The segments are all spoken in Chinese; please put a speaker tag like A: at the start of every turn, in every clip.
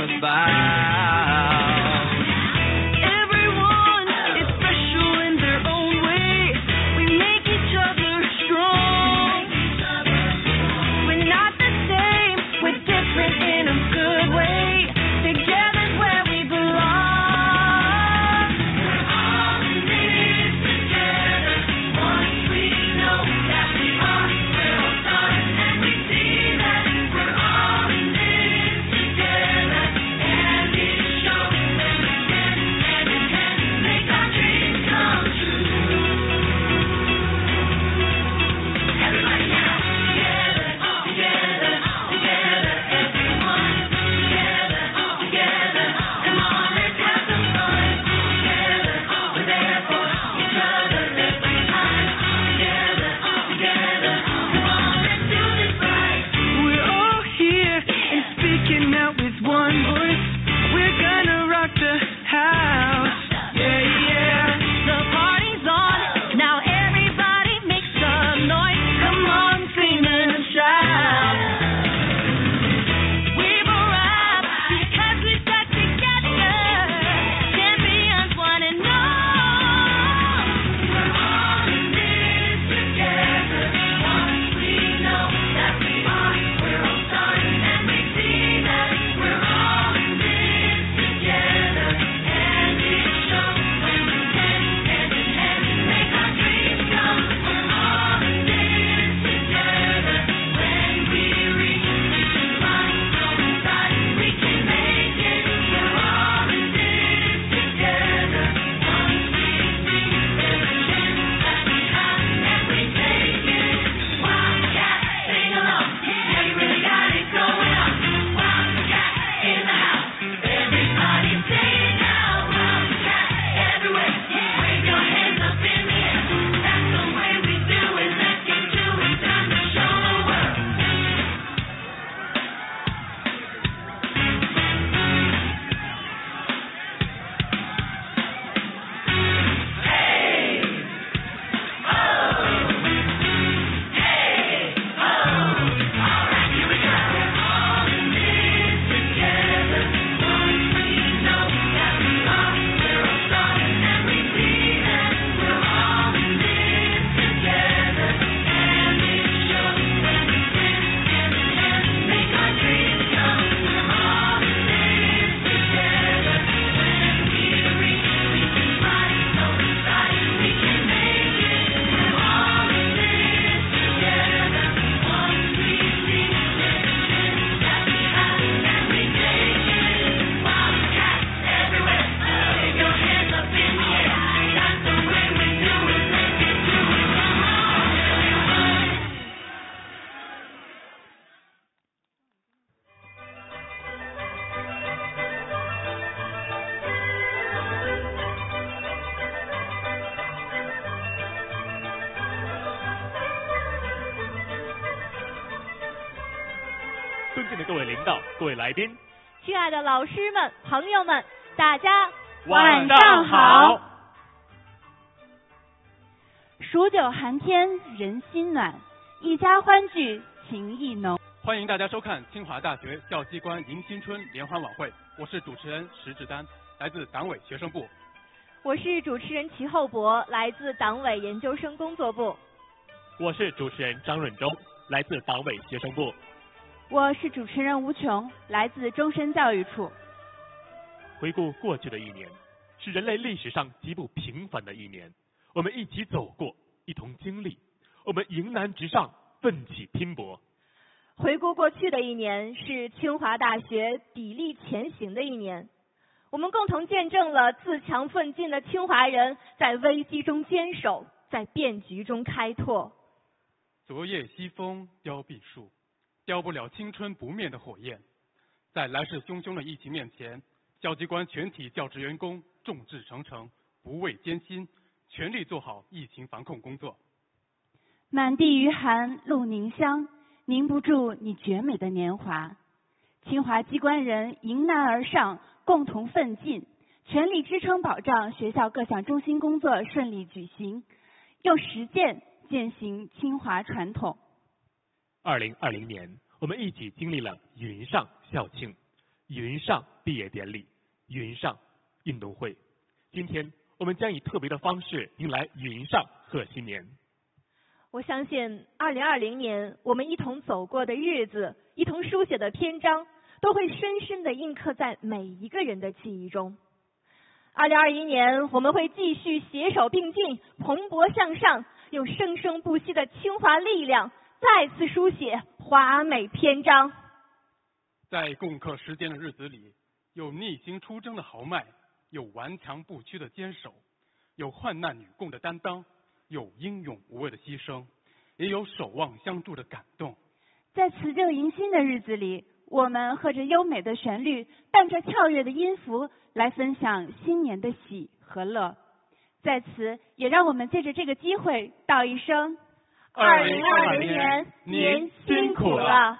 A: 尊敬的各位领导、各位来宾，
B: 亲爱的老师们、朋友们，大家
A: 晚上好。
C: 数九寒天，人心暖，一家欢聚，情意浓。
D: 欢迎大家收看清华大学教机关迎新春联欢晚会，我是主持人石志丹，来自党委学生部。
B: 我是主持人齐厚博，来自党委研究生工作部。
A: 我是主持人张润中，来自党委学生部。
C: 我是主持人吴琼，来自终身教育处。
A: 回顾过去的一年，是人类历史上极不平凡的一年，我们一起走过，一同经历，我们迎难直上，奋起拼搏。
B: 回顾过去的一年，是清华大学砥砺前行的一年，我们共同见证了自强奋进的清华人在危机中坚守，在变局中开拓。
D: 昨夜西风凋碧树，雕不了青春不灭的火焰。在来势汹汹的疫情面前，教机关全体教职员工众志成城，不畏艰辛，全力做好疫情防控工作。
C: 满地余寒露凝香，凝不住你绝美的年华。清华机关人迎难而上，共同奋进，全力支撑保障学校各项中心工作顺利举行，用实践践行清华传统。2020年，我们一起经历了云上校庆，
A: 云上毕业典礼、云上运动会。今天我们将以特别的方式迎来云上贺新年。
B: 我相信2020年我们一同走过的日子，一同书写的篇章，都会深深地印刻在每一个人的记忆中。2021年，我们会继续携手并进，蓬勃向上，用生生不息的清华力量，再次书写华美篇章。
D: 在共克时艰的日子里，有逆行出征的豪迈，有顽强不屈的坚守，有患难与共的担当，有英勇无畏的牺牲，也有守望相助的感动。
C: 在辞旧迎新的日子里，我们和着优美的旋律，伴着跳跃的音符，来分享新年的喜和乐。在此，也让我们借着这个机会道一声
B: 2020年您辛苦了。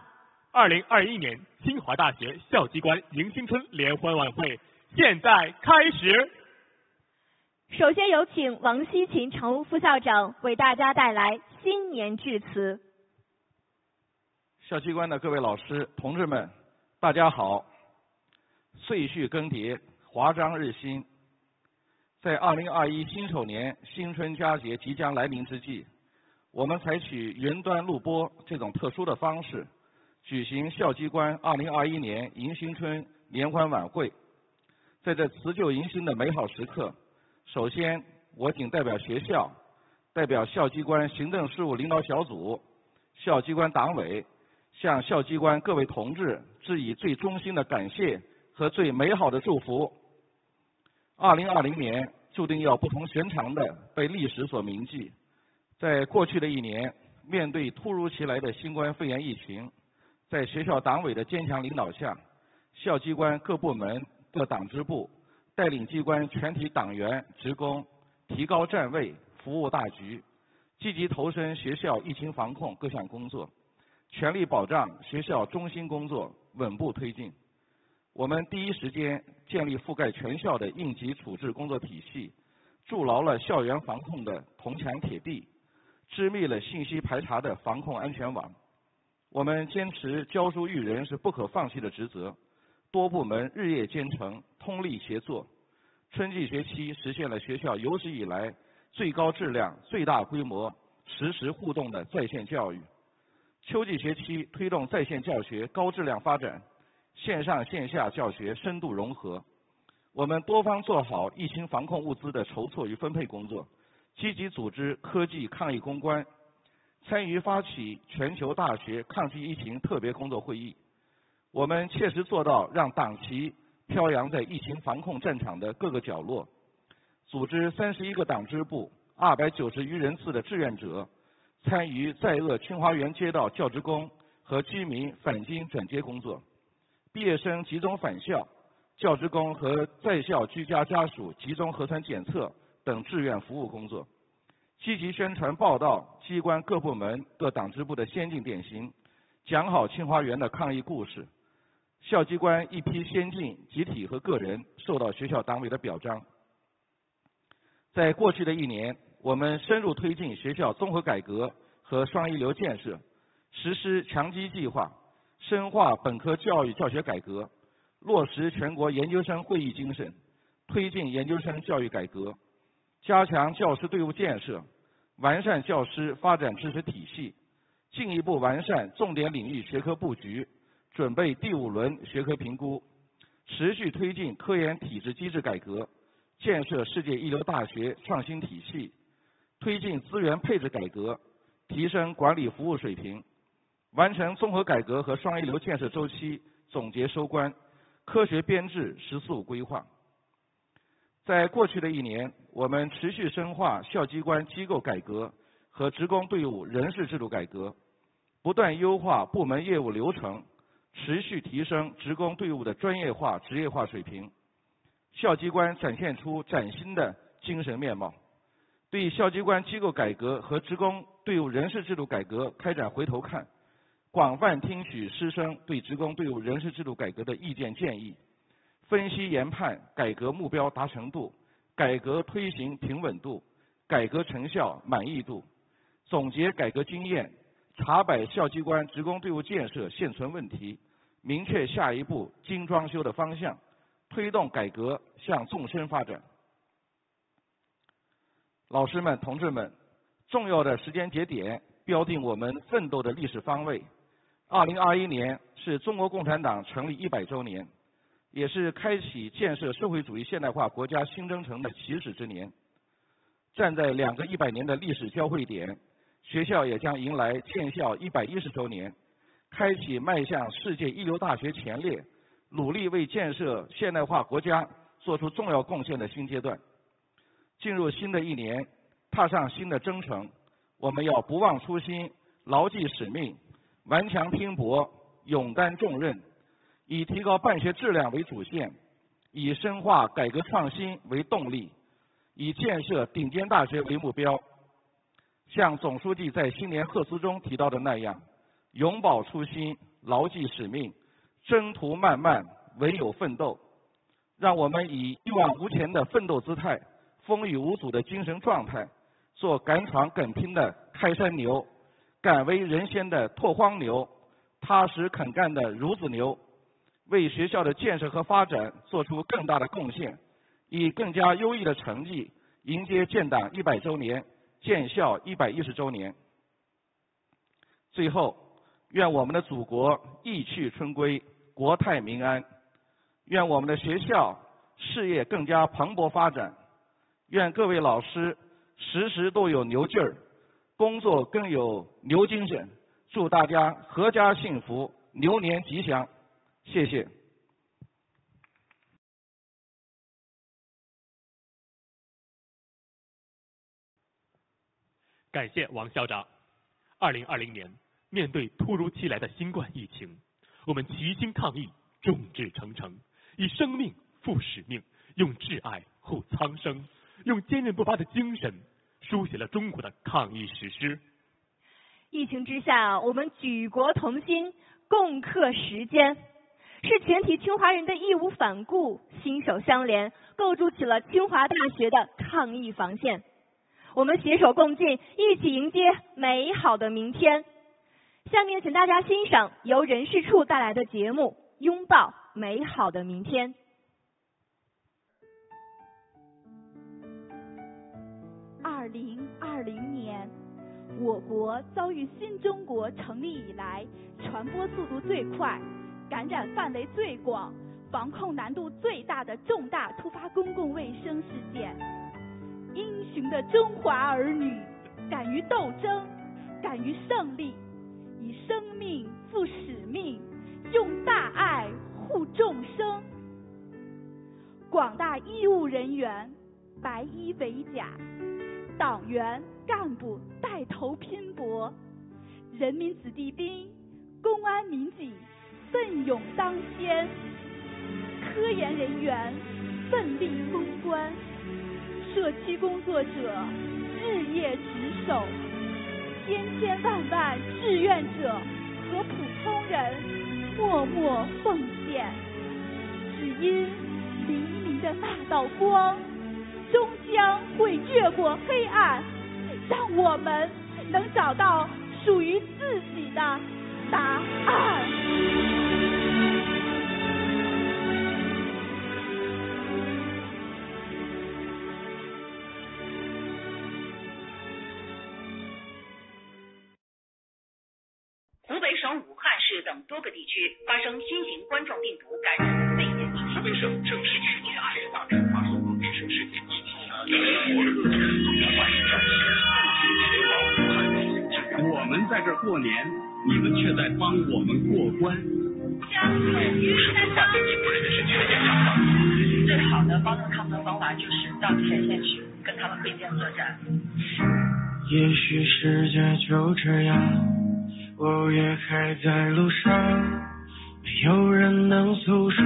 A: 2021年清华大学校机关迎新春联欢晚会现在开始。
B: 首先有请王希勤常务副校长为大家带来新年致辞。
E: 校机关的各位老师、同志们，大家好！岁序更迭，华章日新。在2021辛丑年新春佳节即将来临之际，我们采取云端录播这种特殊的方式，举行校机关2021年迎新春联欢晚会。在这辞旧迎新的美好时刻，首先我谨代表学校，代表校机关行政事务领导小组、校机关党委，向校机关各位同志致以最衷心的感谢和最美好的祝福。2020年注定要不同寻常的被历史所铭记。在过去的一年，面对突如其来的新冠肺炎疫情，在学校党委的坚强领导下，校机关各部门、各党支部带领机关全体党员职工提高站位，服务大局，积极投身学校疫情防控各项工作，全力保障学校中心工作稳步推进。我们第一时间建立覆盖全校的应急处置工作体系，筑牢了校园防控的铜墙铁壁，织密了信息排查的防控安全网。我们坚持教书育人是不可放弃的职责，多部门日夜兼程，通力协作。春季学期实现了学校有史以来最高质量、最大规模、实时互动的在线教育。秋季学期推动在线教学高质量发展，线上线下教学深度融合。我们多方做好疫情防控物资的筹措与分配工作，积极组织科技抗疫攻关，参与发起全球大学抗击疫情特别工作会议。我们切实做到让党旗飘扬在疫情防控战场的各个角落，组织31个党支部290余人次的志愿者参与在鄂清华园街道教职工和居民返京转接工作，毕业生集中返校，教职工和在校居家家属集中核酸检测等志愿服务工作，积极宣传报道机关各部门各党支部的先进典型，讲好清华园的抗疫故事。校机关一批先进集体和个人受到学校党委的表彰。在过去的一年，我们深入推进学校综合改革和双一流建设，实施强基计划，深化本科教育教学改革，落实全国研究生会议精神，推进研究生教育改革，加强教师队伍建设，完善教师发展支持体系，进一步完善重点领域学科布局，准备第5轮学科评估，持续推进科研体制机制改革，建设世界一流大学创新体系，推进资源配置改革，提升管理服务水平，完成综合改革和双一流建设周期总结收官，科学编制“14五”规划。在过去的一年，我们持续深化校机关机构改革和职工队伍人事制度改革，不断优化部门业务流程，持续提升职工队伍的专业化、职业化水平。校机关展现出崭新的精神面貌，对校机关机构改革和职工队伍人事制度改革开展回头看，广泛听取师生对职工队伍人事制度改革的意见建议，分析研判改革目标达成度、改革推行平稳度、改革成效满意度，总结改革经验，查摆校机关职工队伍建设现存问题， 明确下一步精装修的方向，推动改革向纵深发展。老师们、同志们，重要的时间节点标定我们奋斗的历史方位。2021年是中国共产党成立100周年，也是开启建设社会主义现代化国家新征程的起始之年。站在2个100年的历史交汇点，学校也将迎来建校110周年，开启迈向世界一流大学前列，努力为建设现代化国家做出重要贡献的新阶段。进入新的一年，踏上新的征程，我们要不忘初心，牢记使命，顽强拼搏，勇担重任，以提高办学质量为主线，以深化改革创新为动力，以建设顶尖大学为目标。像总书记在新年贺词中提到的那样，永葆初心，牢记使命，征途漫漫，唯有奋斗。让我们以一往无前的奋斗姿态，风雨无阻的精神状态，做敢闯敢拼的开山牛，敢为人先的拓荒牛，踏实肯干的孺子牛，为学校的建设和发展做出更大的贡献，以更加优异的成绩迎接建党100周年、建校110周年。最后，愿我们的祖国意趣春归，国泰民安；愿我们的学校事业更加蓬勃发展；愿各位老师时时都有牛劲儿，工作更有牛精神。祝大家阖家幸福，牛年吉祥！谢谢。
A: 感谢王校长。2020年，面对突如其来的新冠疫情，我们齐心抗疫，众志成城，以生命赴使命，用挚爱护苍生，用坚韧不拔的精神，书写了中国的抗疫史诗。
B: 疫情之下，我们举国同心，共克时艰，是全体清华人的义无反顾、心手相连，构筑起了清华大学的抗疫防线。我们携手共进，一起迎接美好的明天。下面请大家欣赏由人事处带来的节目《拥抱美好的明天》。
F: 2020年，我国遭遇新中国成立以来传播速度最快、感染范围最广、防控难度最大的重大突发公共卫生事件。英雄的中华儿女敢于斗争，敢于胜利，以生命赴使命，用大爱护众生。广大医务人员白衣为甲，党员干部带头拼搏，人民子弟兵、公安民警奋勇当先，科研人员奋力攻关，社区工作者日夜值守，千千万万志愿者和普通人默默奉献，只因黎明的那道光终将会越过黑暗，让我们能找到属于自己的答案。
G: 湖北省武汉市等多个地区发生新型冠状病毒感染肺炎疫情。
H: 湖北省正式去年2大突发公共卫生事件疫情。
I: 我们在这过年，你们却在帮我们过关。
G: 最好的帮助他们的方法就是到前线去跟他们并肩作战。
J: 也许世界就这样，我也还在路上，没有人能诉说。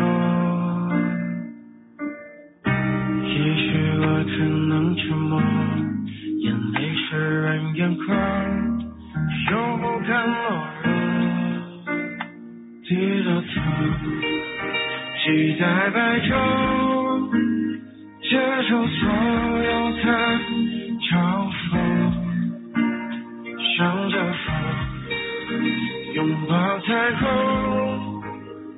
J: 也许我只能沉默，眼泪湿润眼眶，又不敢懦弱。低着头，期待白昼，接受所有的嘲讽，向着风，拥抱彩虹，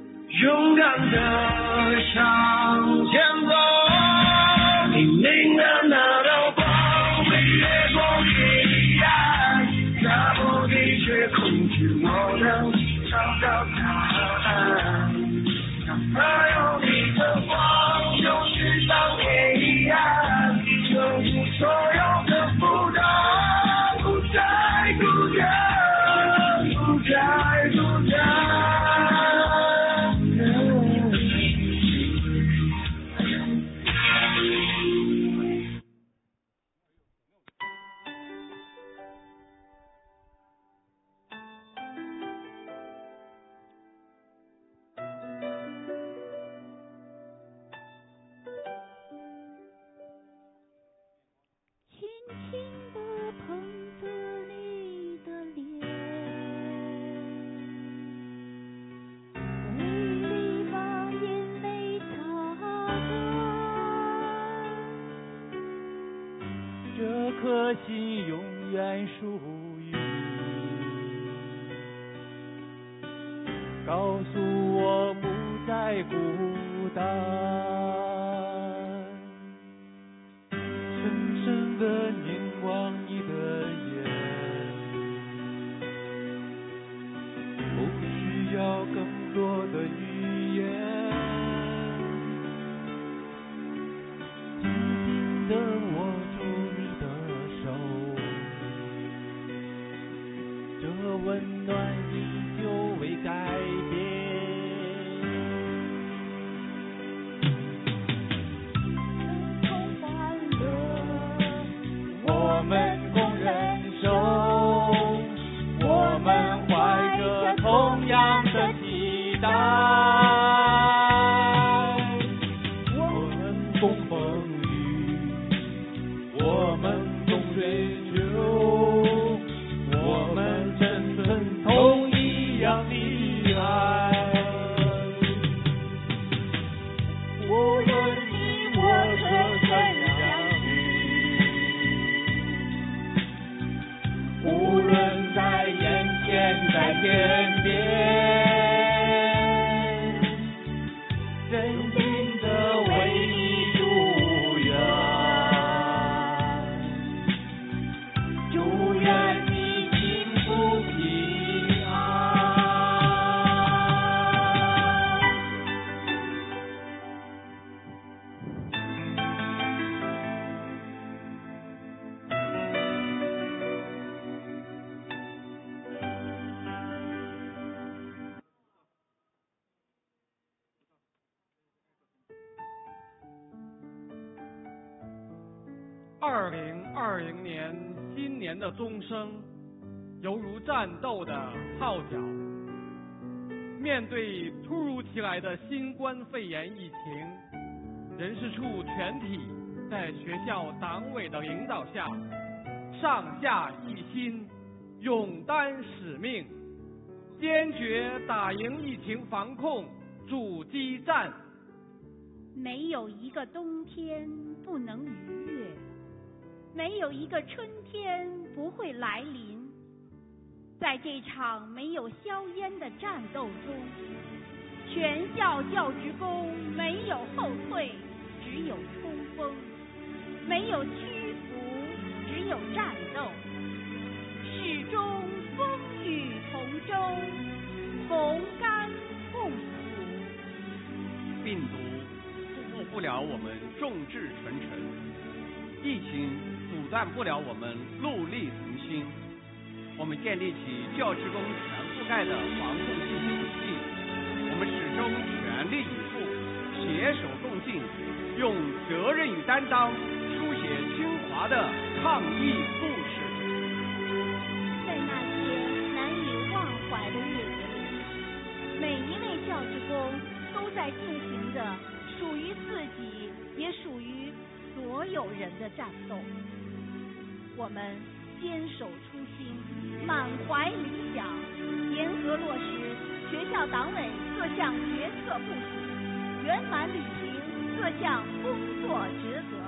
J: 勇敢的向前走。拼命的拿到光，飞越过黑暗，那不的确恐惧我能找到答案。哪怕有你的光，就是当黑暗，征服所有的负担，不再孤单，不再孤单。
K: 颗心永远属于你，告诉我不再孤单，深深地凝望你的眼，不需要更多的语言，紧紧地握住你的手，这温暖依旧未改变。我们共忍受，我们怀着同样的期待，我们共风雨，我们共追求，我们真正同一样的爱。无论你我可怎样无论在眼前在天边，真心的为你祝愿，祝愿你幸福平安。
D: 2020年新年的钟声，犹如战斗的号角。面对突如其来的新冠肺炎疫情，人事处全体在学校党委的领导下，上下一心，勇担使命，坚决打赢疫情防控阻击战。
L: 没有一个冬天不能逾越，没有一个春天不会来临。在这场没有硝烟的战斗中，全校教职工没有后退，只有冲锋；没有屈服，只有战斗。始终风雨同舟，同甘共苦。
M: 病毒辜负不了我们众志成城，疫情阻断不了我们戮力同心。我们建立起教职工全覆盖的防控信息体系，我们始终全力以赴，携手共进，用责任与担当书写清华的抗疫故事。
L: 在那些难以忘怀的日子里，每一位教职工都在进行着属于自己也属于所有人的战斗。我们坚守初心，满怀理想，严格落实学校党委各项决策部署，圆满履行各项工作职责。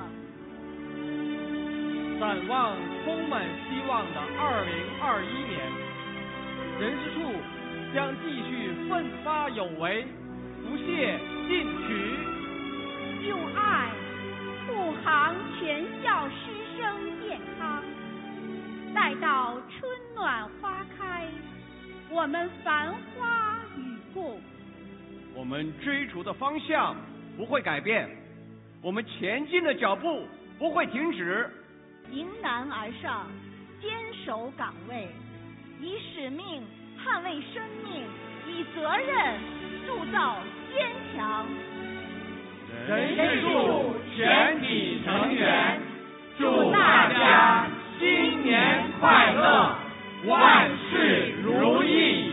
D: 展望充满希望的2021年，人事处将继续奋发有为，
M: 不懈进取，
L: 用爱护航全校师生健康。待到春暖花开，我们繁花与共。
M: 我们追逐的方向不会改变，我们前进的脚步不会停止。
N: 迎难而上，坚守岗位，以使命捍卫生命，以责任铸造坚强。
J: 人事处全体成员祝大家新年快乐，万事如意。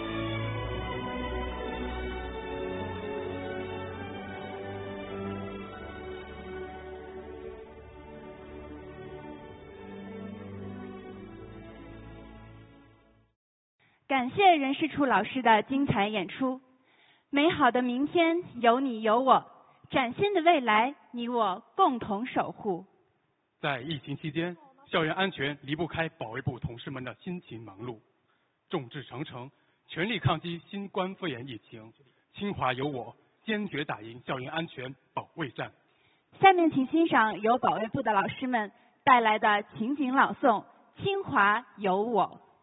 C: 感谢人事处老师的精彩演出。美好的明天有你有我，崭新的未来你我共同守护。
D: 在疫情期间，校园安全离不开保卫部同事们的辛勤忙碌，众志成城，全力抗击新冠肺炎疫情。清华有我，坚决打赢校园安全保卫战。
C: 下面请欣赏由保卫部的老师们带来的情景朗诵《清华有我》。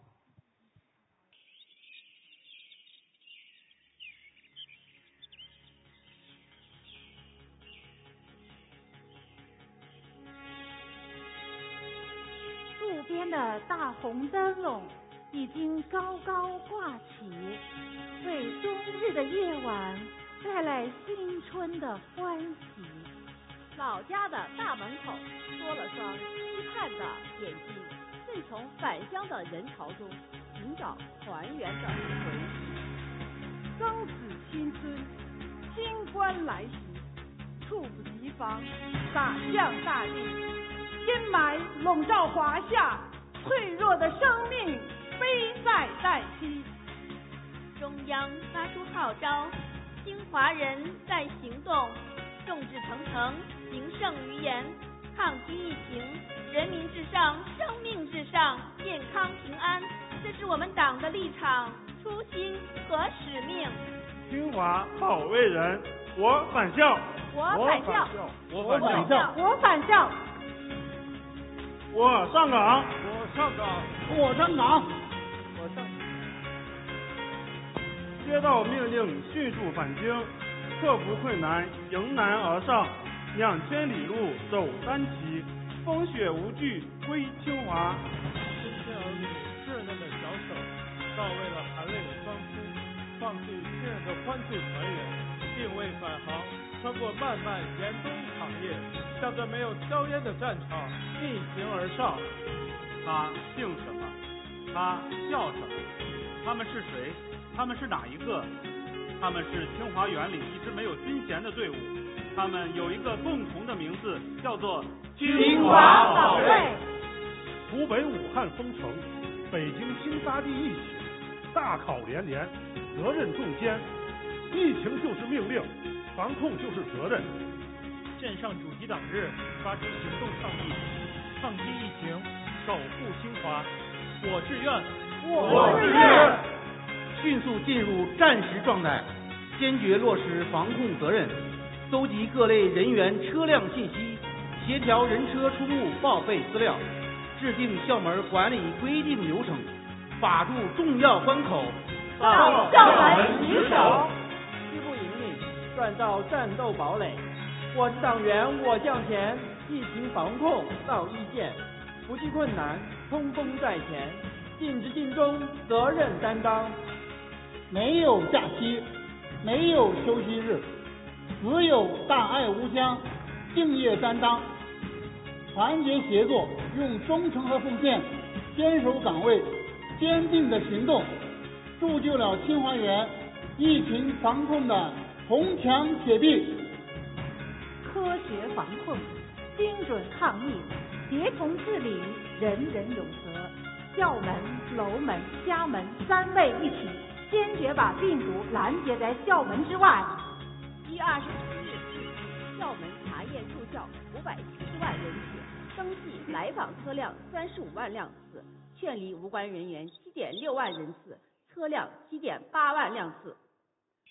O: 路边的大红灯笼已经高高挂起，为冬日的夜晚带来新春的欢喜。
B: 老家的大门口多了双期盼的眼睛，正从返乡的人潮中寻找团圆的回忆。
O: 庚子新春，新官来袭，猝不及防，洒向大地。阴霾笼罩华夏，脆弱的生命危在旦夕。
B: 中央发出号召，清华人在行动，众志成城，行胜于言，抗击疫情，人民至上，生命至上，健康平安，这是我们党的立场、初心和使命。
P: 清华保卫人，我返校，
B: 我返校，
P: 我返校，
O: 我返校。
P: 我上岗，
J: 我上岗，
P: 我上岗，我上。接到命令，迅速返京，克服困难，迎难而上，2千里路走单骑，风雪无惧归清华。
K: 青春儿女稚嫩的小手，照为了含泪的双亲，放弃亲人的欢聚团圆，定位返航，穿过漫漫严冬长夜，向着没有硝烟的战场逆行而上。
Q: 他姓什么？他叫什么？他们是谁？他们是哪一个？他们是清华园里一支没有军衔的队伍，他们有一个共同的名字，叫做
P: 清华保卫。
R: 湖北武汉封城，北京新发地疫情，大考连连，责任重肩。疫情就是命令，防控就是责任。
K: 镇上主题党日，发出行动倡议，抗击疫情，守护清华。我志愿，
S: 我志愿。迅速进入战时状态，坚决落实防控责任，搜集各类人员车辆信息，协调人车出入报备资料，制定校门管理规定流程，把住重要关口，
O: 到校门洗手。
T: 虚不盈利，锻造战斗堡垒。我是党员我向前，疫情防控到一线，不计困难，冲锋在前，尽职尽忠，责任担当。
U: 没有假期，没有休息日，只有大爱无疆，敬业担当，团结协作，用忠诚和奉献坚守岗位，坚定的行动，铸就了清华园疫情防控的铜墙铁壁。
O: 科学防控，精准抗疫，协同治理，人人有责。校门、楼门、家门3位一体，坚决把病毒拦截在校门之外。
B: 1月29日至今，校门查验入校570万人次，登记来访车辆35万辆次，劝离无关人员7.6万人次，车辆7.8万辆次。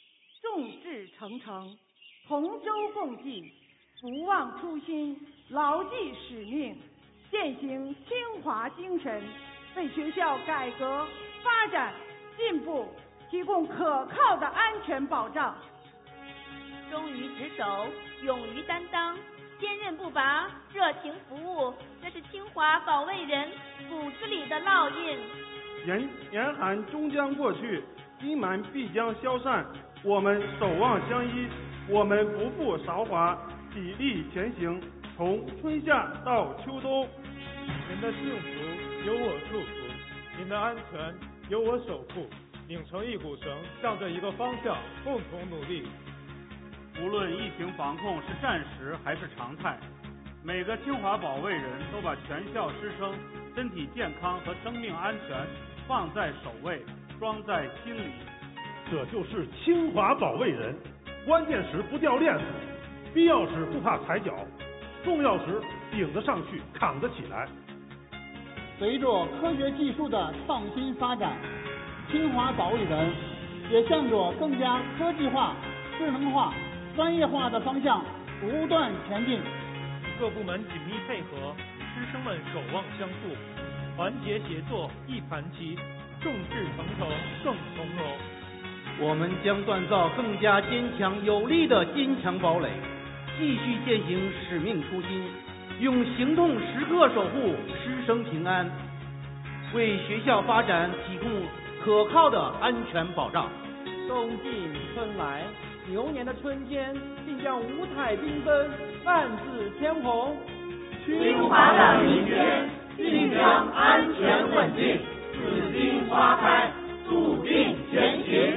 O: 众志成城，同舟共济，不忘初心，牢记使命，践行清华精神，为学校改革发展进步提供可靠的安全保障。
B: 忠于职守，勇于担当，坚韧不拔，热情服务，这是清华保卫人骨子里的烙印。
P: 严寒终将过去，阴霾必将消散，我们守望相依，我们不负韶华，砥砺前行，从春夏到秋冬。
K: 您的幸福由我祝福，您的安全由我守护，拧成一股绳，向着一个方向共同努力。
P: 无论疫情防控是暂时还是常态，每个清华保卫人都把全校师生身体健康和生命安全放在首位，装在心里。
R: 这就是清华保卫人，关键时不掉链子，必要时不怕踩脚，重要时顶得上去，扛得起来。
U: 随着科学技术的创新发展，清华保卫人也向着更加科技化、智能化、专业化的方向不断前进。
K: 各部门紧密配合，师生们守望相助，团结协作一盘棋，众志成城更从容。
S: 我们将锻造更加坚强有力的坚强堡垒，继续践行使命初心，用行动时刻守护师生平安，为学校发展提供可靠的安全保障。
T: 冬尽春来，牛年的春天定将五彩缤纷，万紫千红。
J: 清华的明天定将安全稳定，紫荆花开，笃定前行。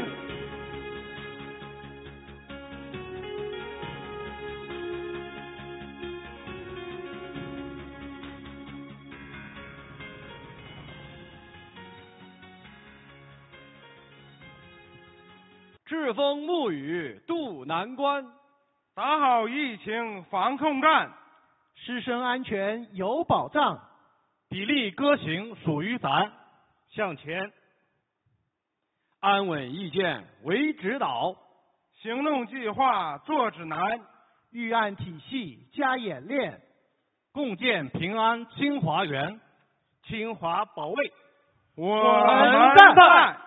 M: 栉风沐雨渡难关，
E: 打好疫情防控战，
V: 师生安全有保障，
W: 砥砺歌行属于咱，
E: 向前，
M: 安稳意见为指导，
E: 行动计划做指南，
V: 预案体系加演练，
W: 共建平安清华园，
E: 清华保卫，我
W: 们在。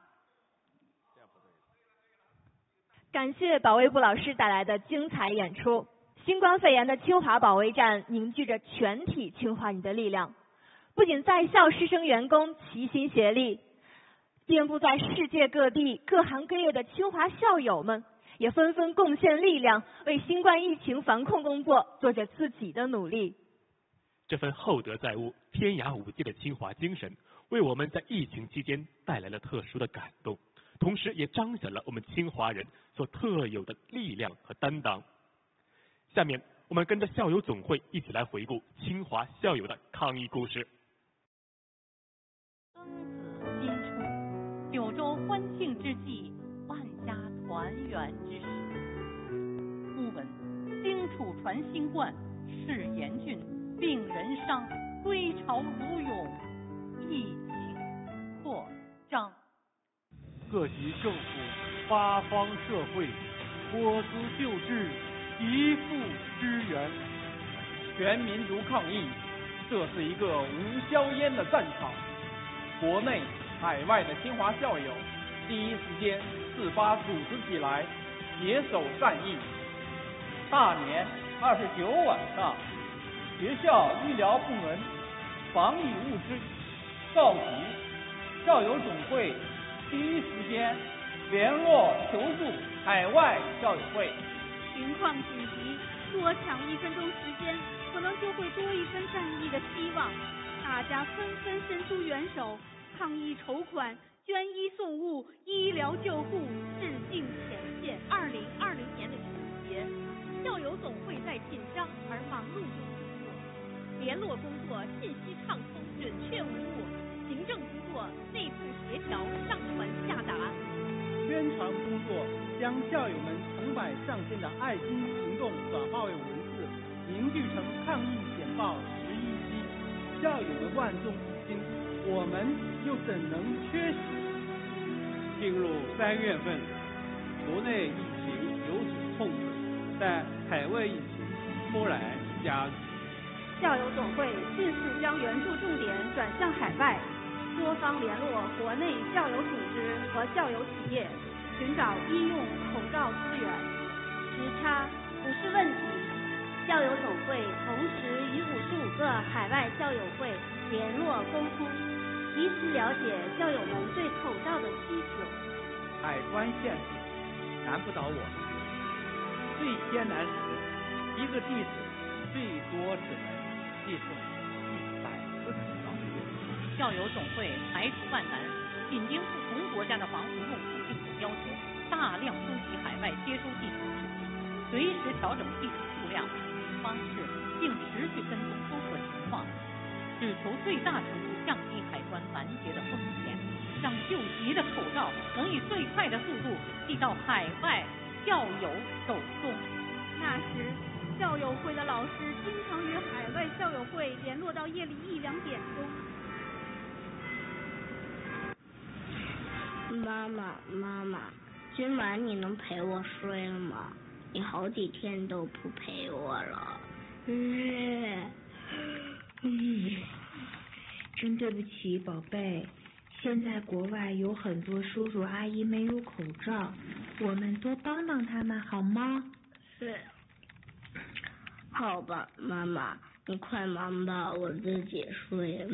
B: 感谢保卫部老师带来的精彩演出。新冠肺炎的清华保卫战凝聚着全体清华人的力量，不仅在校师生员工齐心协力，遍布在世界各地各行各业的清华校友们也纷纷贡献力量，为新冠疫情防控工作做着自己的努力。
A: 这份厚德载物、天涯无际的清华精神，为我们在疫情期间带来了特殊的感动，同时也彰显了我们清华人所特有的力量和担当。下面我们跟着校友总会一起来回顾清华校友的抗疫故事。
X: 庚子新春，九州欢庆之际，万家团圆之时。忽闻荆楚传新冠，事严峻，病人伤，归巢如涌，疫情扩张。
W: 各级政府、八方社会拨资救治，一副支援。
M: 全民族抗疫，这是一个无硝烟的战场。国内、海外的清华校友第一时间自发组织起来，携手战役。大年29晚上，学校医疗部门防疫物资告急，校友总会第一时间联络求助海外校友会。
L: 情况紧急，多抢1分钟时间，可能就会多一分战役的希望。大家纷纷伸出援手，抗疫筹款，捐医送物，医疗救护，致敬前线。2020年的春节，校友总会在紧张而忙碌中度过，联络工作信息畅通，准确无误，行政工作内部协调，上传下达。
T: 宣传工作将校友们成百上千的爱心行动转化为文字，凝聚成抗疫简报11期。校友的万众一心，我们又怎能缺席？
M: 进入3月份， 国内疫情有所控制，但海外疫情突然加剧。
F: 校友总会迅速将援助重点转向海外，多方联络国内校友组织和校友企业，寻找医用口罩资源。
G: 时差不是问题，校友总会同时与55个海外校友会联络沟通，及时了解校友们对口罩的需求。
H: 海关限制难不倒我们，最艰难时，一个地址最多只能寄送100个口罩。
X: 校友总会排除万难，紧应不同国家的防护用品进口要求，大量收集海外接收技术，随时调整技术数量、方式，并持续跟踪收货情况，只求最大程度降低海关拦截的风险，让救急的口罩能以最快的速度寄到海外校友手中。
F: 那时，校友会的老师经常与海外校友会联络到夜里1、2点钟。
I: 妈妈，今晚你能陪我睡吗？你好几天都不陪我了。
Y: 真对不起，宝贝。现在国外有很多叔叔阿姨没有口罩，我们多帮帮他们好吗？
I: 是。好吧，妈妈，你快忙吧，我自己睡。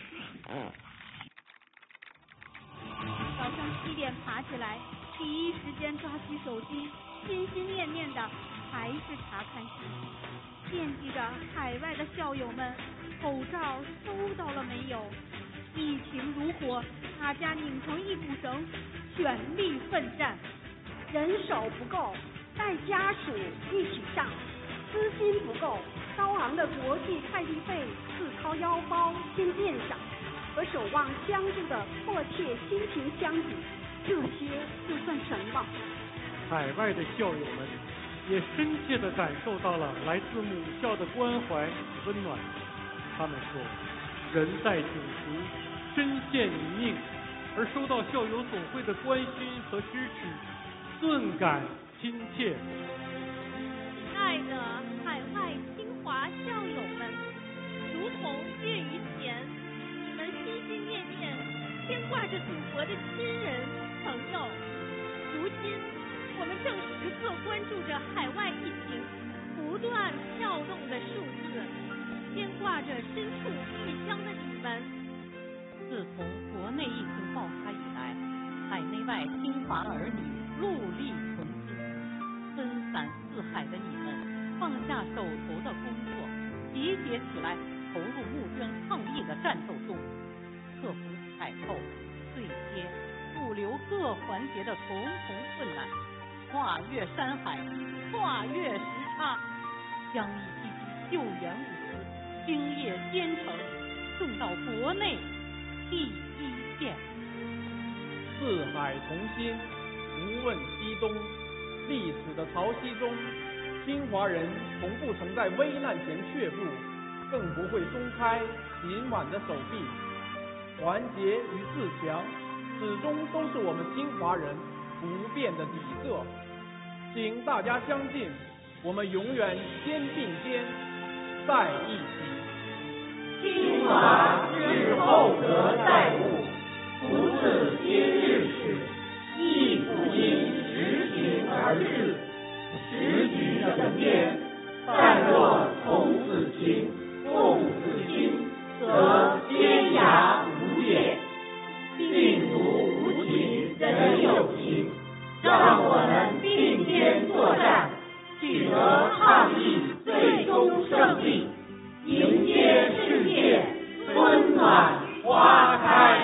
F: 早上7点爬起来，第一时间抓起手机，心心念念的还是查看信息，惦记着海外的校友们口罩收到了没有。疫情如火，大家拧成一股绳，全力奋战。
Z: 人手不够，带家属一起上；资金不够，高昂的国际快递费自掏腰包先垫上。和守望相助的迫切心情相比，这些又算什么？
K: 海外的校友们也深切地感受到了来自母校的关怀与温暖。他们说，人在囧途，身陷泥泞，而收到校友总会的关心和支持，顿感亲切。
F: 亲爱的海外清华校友们，如同月余前，你们心心念念牵挂着祖国的亲人朋友。如今，我们正时刻关注着海外疫情不断跳动的数字，牵挂着身处异乡的你们。
X: 自从国内疫情爆发以来，海内外清华儿女戮力从军，分散四海的你们放下手头的工作，集结起来，投入募捐抗疫的战斗中，克服采购、对接、物流各环节的重重困难，跨越山海，跨越时差，将一批批救援物资星夜兼程送到国内第一线。
T: 四海同心，无问西东。历史的潮汐中，清华人从不曾在危难前却步，更不会松开紧挽的手臂。团结与自强，始终都是我们清华人不变的底色。请大家相信，我们永远肩并肩，在一起。
J: 清华是厚德载物，不是今日事，亦不因时行而至。时局整变，但若同此情，共此心，则天涯无界。病毒无情，人有情，让我们并肩作战，取得抗疫最终胜利，迎接世界春暖花开。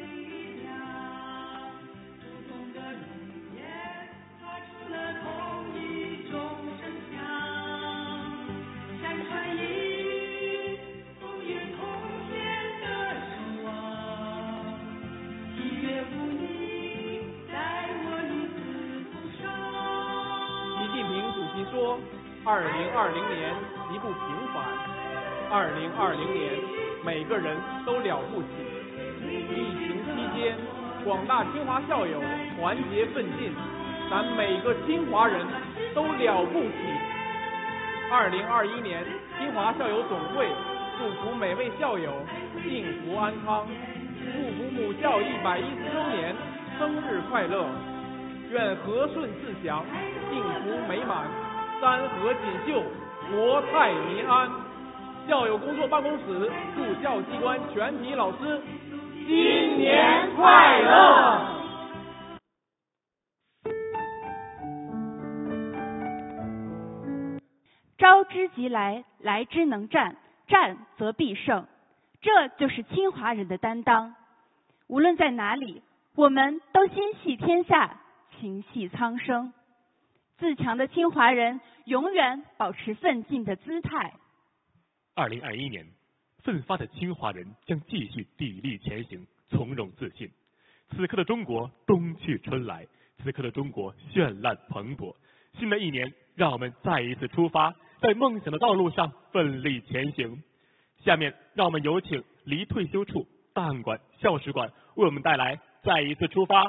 T: 说2020年极不平凡，2020年每个人都了不起。疫情期间，广大清华校友团结奋进， 咱每个清华人都了不起。2021年，清华校友总会祝福每位校友幸福安康，祝福母校114周年生日快乐，愿和顺自祥，幸福美满，三和锦绣，国泰民安。校友工作办公室驻校机关全体老师，新年快乐！
L: 招之即来，来之能战，战则必胜。这就是清华人的担当。无论在哪里，我们都心系天下，情系苍生。自强的清华人永远保持奋进的姿态。
A: 2021年，奋发的清华人将继续砥砺前行，从容自信。此刻的中国冬去春来，此刻的中国绚烂蓬勃。新的一年，让我们再一次出发，在梦想的道路上奋力前行。下面，让我们有请离退休处、档案馆、校史馆为我们带来再一次出发。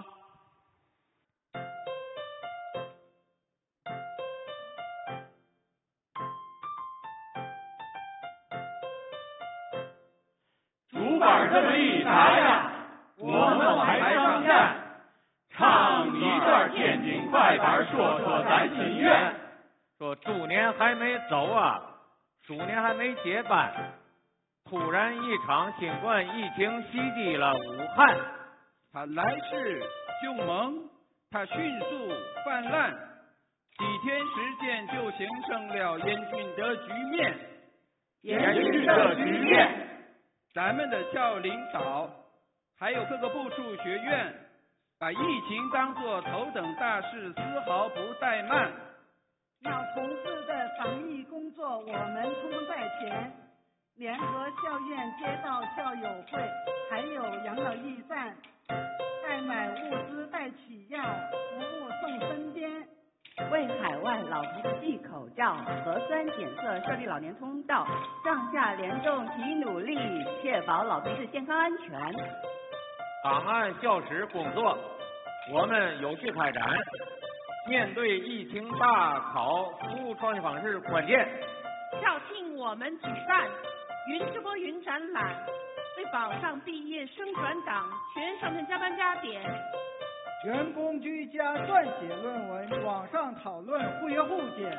C: 竹板这么一打呀，我们还上站，唱一段天津快板，说说咱心愿。
D: 说猪年还没走啊，猪年还没接班，突然一场新冠疫情袭击了武汉，
N: 它来势凶猛，它迅速泛滥，几天时间就形成了严峻的局面。
C: 严峻的局面，
N: 咱们的校领导还有各个部处学院，把疫情当作头等大事，丝毫不怠慢。
O: 要从事的防疫工作，我们冲在前，联合校院、街道校友会，还有养老驿站，代买物资、代取药，服务送身边。
P: 为海外老皮子寄口罩、核酸检测设立老年通道，上下联动齐努力，确保老皮子健康安全。
D: 档案校史工作，我们有序开展。面对疫情大考，服务创新方式关键。
Q: 校庆我们举办云直播、云展览，为保障毕业生转档，全上阵加班加点。
V: 员工居家撰写论文，网上讨论，互约互检。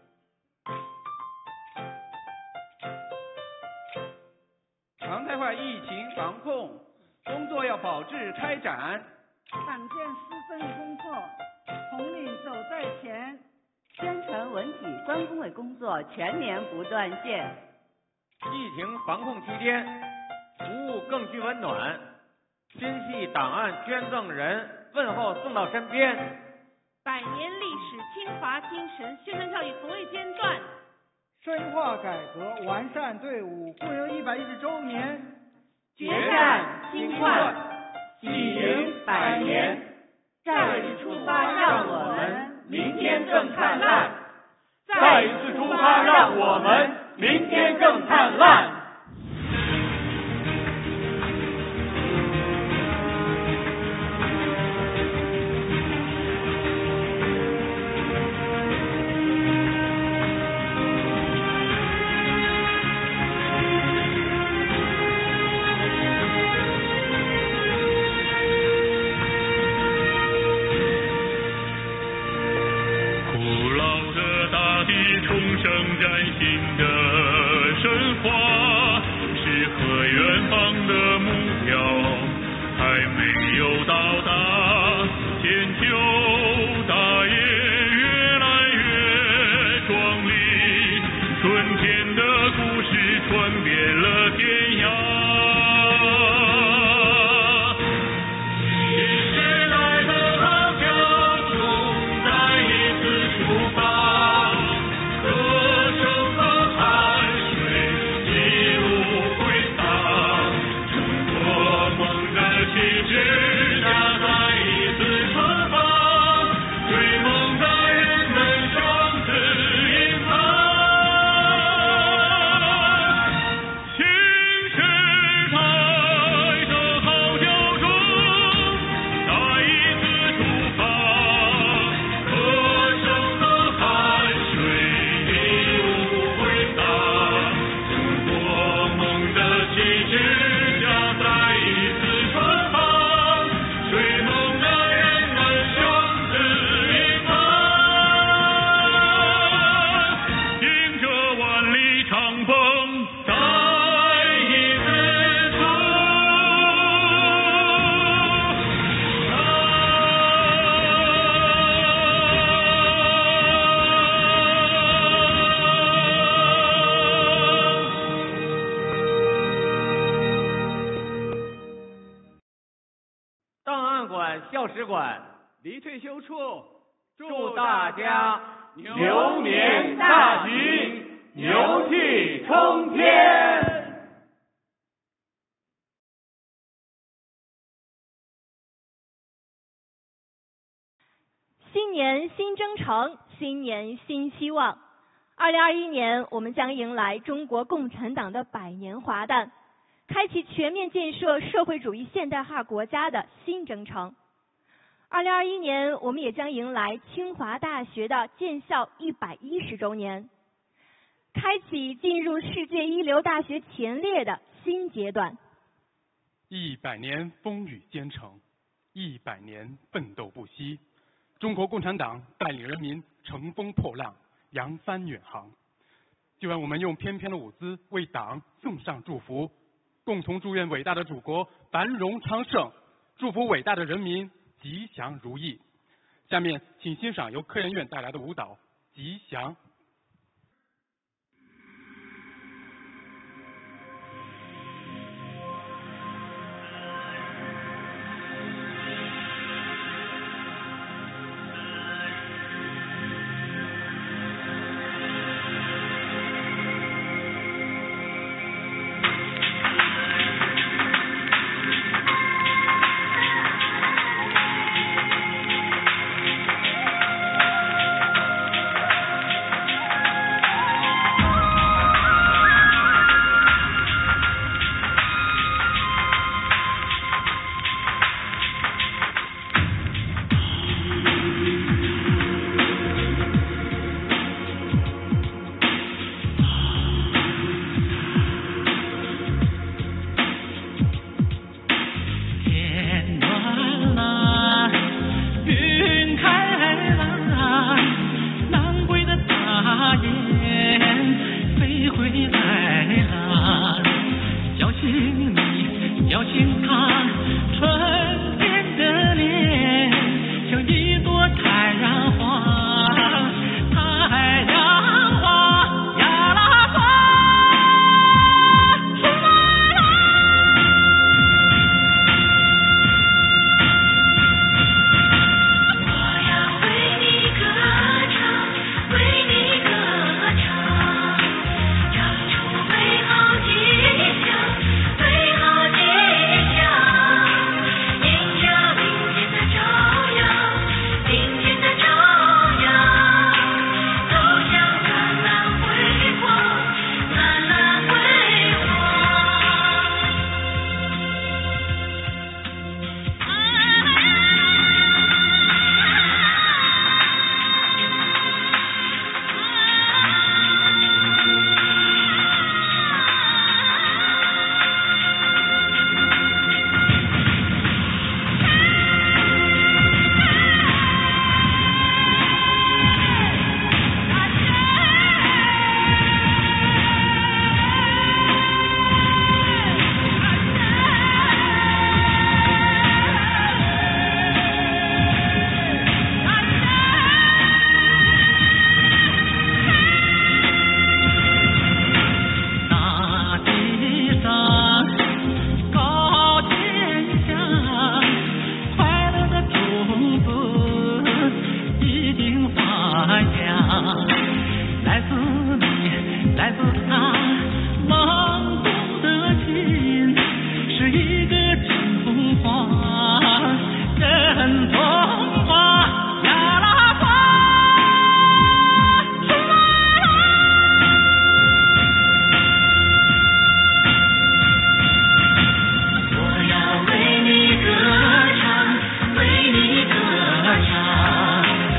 N: 常态化疫情防控工作要保质开展。
O: 党建施政工作，统领走在前。
P: 宣传文体关工委工作全年不断线。
D: 疫情防控期间，服务更具温暖，心系档案捐赠人，问候送到身边。
Q: 百年历史清华精神，宣传教育不会间断。
V: 深化改革，完善队伍，共有110周年。
P: 决战清冠，喜迎100年。再一次出发，让我们明天更灿烂。
C: 再一次出发，让我们明天更灿烂。
D: 教使馆、
N: 离退休处，
D: 祝大家
C: 牛年大吉，牛气冲天。
B: 新年新征程，新年新希望。2021年，我们将迎来中国共产党的100年华诞，开启全面建设社会主义现代化国家的新征程。2021年，我们也将迎来清华大学的建校110周年，开启进入世界一流大学前列的新阶段。
A: 100年风雨兼程，100年奋斗不息。中国共产党带领人民乘风破浪，扬帆远航。就让我们用翩翩的舞姿为党送上祝福，共同祝愿伟大的祖国繁荣昌盛，祝福伟大的人民吉祥如意。下面请欣赏由科研院带来的舞蹈《吉祥》。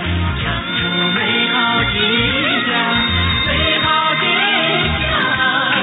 J: 美好吉祥，美好吉祥。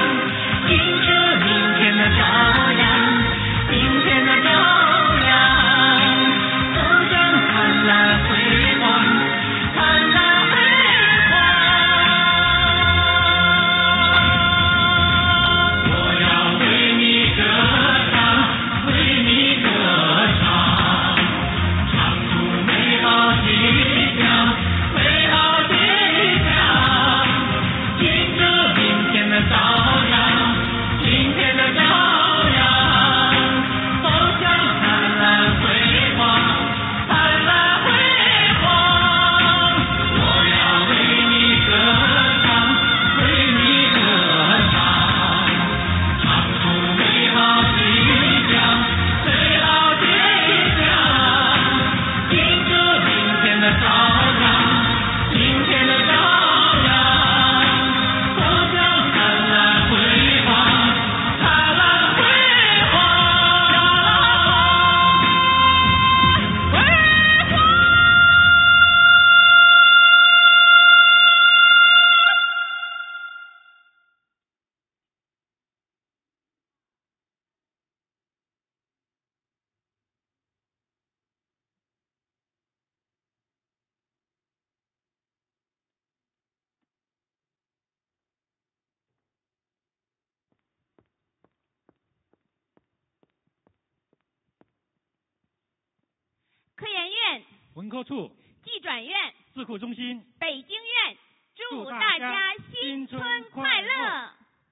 E: 文科处、
F: 技转院、
E: 智库中心、
F: 北京院，祝大家新春快乐！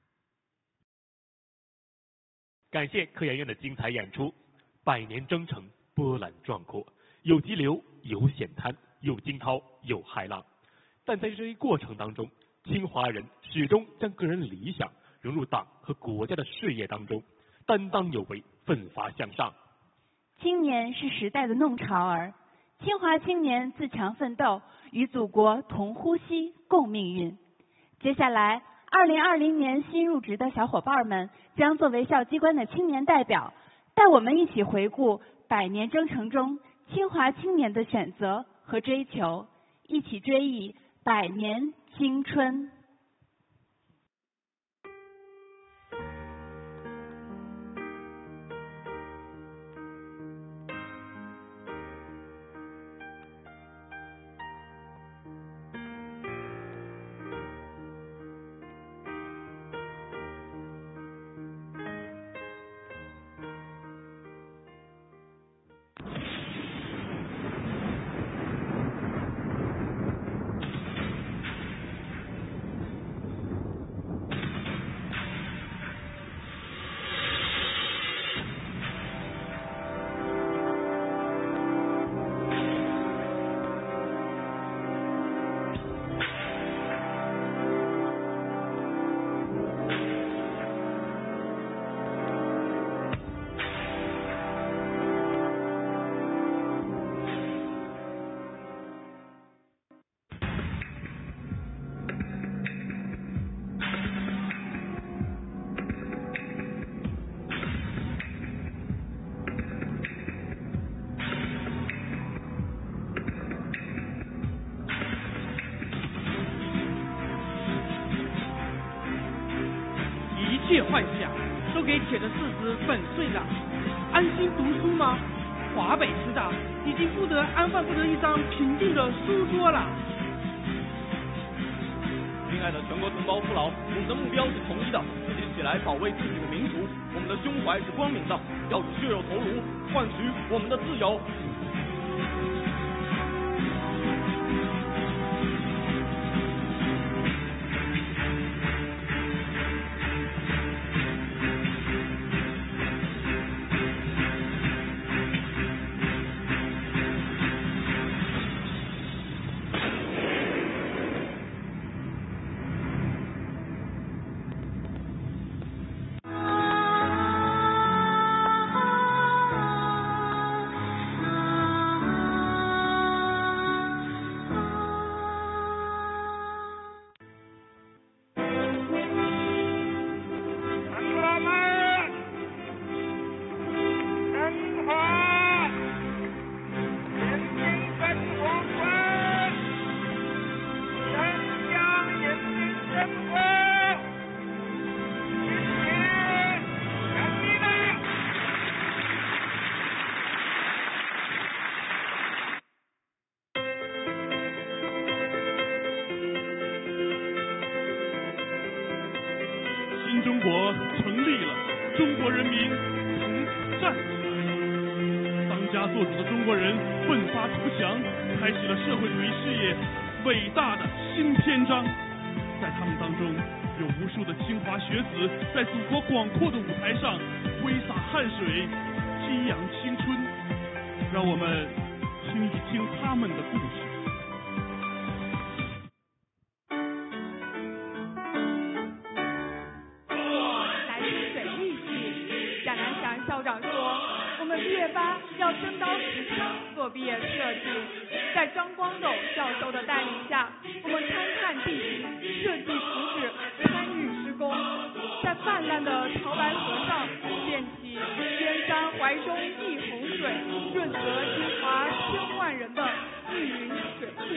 A: 感谢科研院的精彩演出，百年征程波澜壮阔，有急流，有险滩，有惊涛，有骇浪。但在这一过程当中，清华人始终将个人理想融入党和国家的事业当中，担当有为，奋发向上。
M: 青年是时代的弄潮儿，清华青年自强奋斗，与祖国同呼吸共命运。接下来2020年新入职的小伙伴们将作为校机关的青年代表，带我们一起回顾百年征程中清华青年的选择和追求，一起追忆百年青春。
R: 一切幻想都给铁的柿子粉碎了。安心读书吗？华北师大已经不得安放不得一张平静的书桌了。
S: 亲爱的全国同胞父老，我们的目标是统一的，一起来保卫自己的民族。我们的胸怀是光明的，要以血肉投颅换取我们的自由。
U: 新中国成立了，中国人民从此站起来。当家作主的中国人奋发图强，开启了社会主义事业伟大的新篇章。在他们当中，有无数的清华学子在祖国广阔的舞台上挥洒汗水，激扬青春。让我们听一听他们的故事。
W: 校长说，我们毕业班要真刀实枪做毕业设计，在张光斗教授的带领下，我们勘探地形，设计图纸，参与施工，在泛滥的潮白河上建起天山怀中一洪水，润泽清华千万人的密云水库。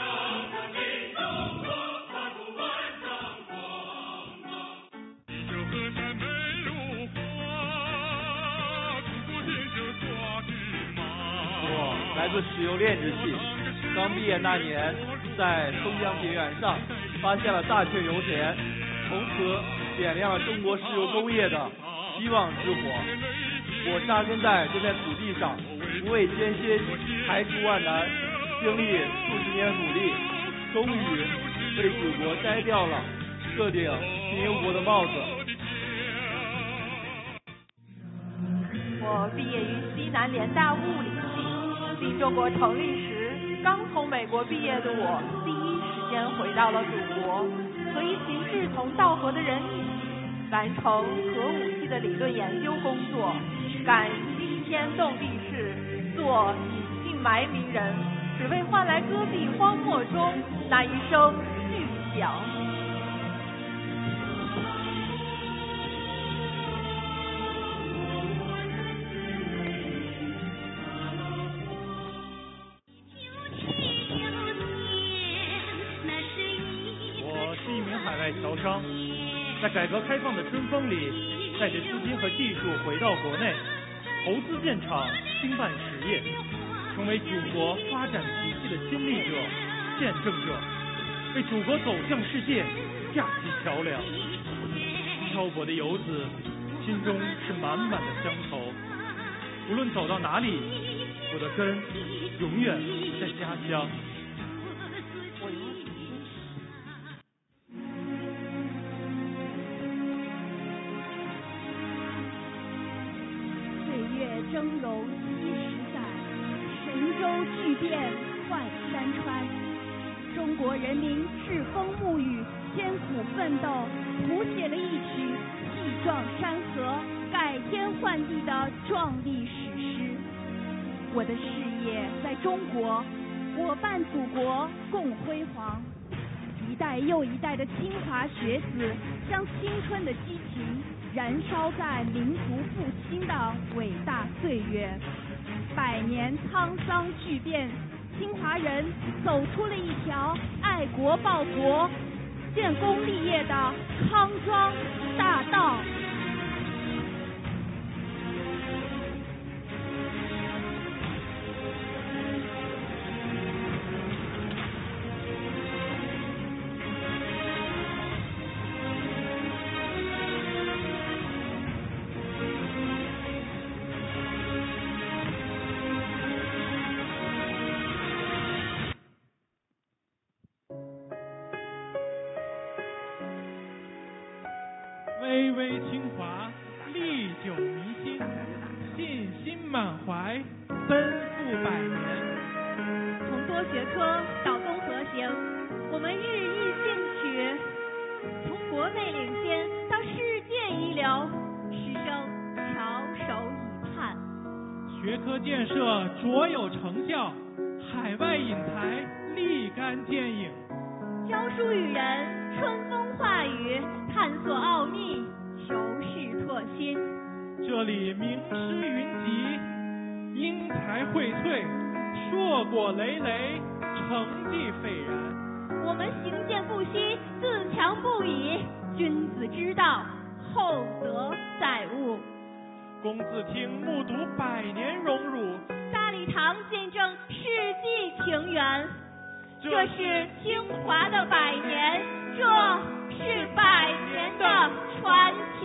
T: 来自石油炼制系，刚毕业那年，在松江平原上发现了大雀油田，从此点亮了中国石油工业的希望之火。 我扎根在这片土地上，不畏艰辛，排除万难，经历数十年努力，终于为祖国摘掉了这顶新英国的帽子。
E: 我毕业于西南联大物理系，新中国成立时，刚从美国毕业的我，第一时间回到了祖国，和一群志同道合的人一起，完成核武器的理论研究工作，敢惊天动地事，做隐姓埋名人，只为换来戈壁荒漠中那一声巨响。
K: 侨商，在改革开放的春风里，带着资金和技术回到国内，投资建厂，兴办实业，成为祖国发展奇迹的亲历者、见证者，为祖国走向世界架起桥梁。漂泊的游子心中是满满的乡愁，无论走到哪里，我的根永远在家乡。
L: 峥嵘70载，神州巨变换山川。中国人民栉风沐雨，艰苦奋斗，谱写了一曲气壮山河、改天换地的壮丽史诗。我的事业在中国，我伴祖国共辉煌。一代又一代的清华学子，将青春的激情燃烧在民族复兴的伟大岁月。100年沧桑巨变，清华人走出了一条爱国报国、建功立业的康庄大道。
K: 巍巍清华，历久弥新，信心满怀，奔赴100年。
B: 从多学科到综合型，我们日益进取；从国内领先到世界一流，师生翘首以盼。
K: 学科建设卓有成效，海外引才立竿见影。
B: 教书育人，春风化雨，探索奥秘，求是拓新。
K: 这里名师云集，英才荟萃，硕果累累，成绩斐然。
B: 我们行健不息，自强不已。君子之道，厚德载物。
K: 公自听目睹100年荣辱，
B: 大礼堂见证世纪情缘。这是清华的100年，这是100年的传奇。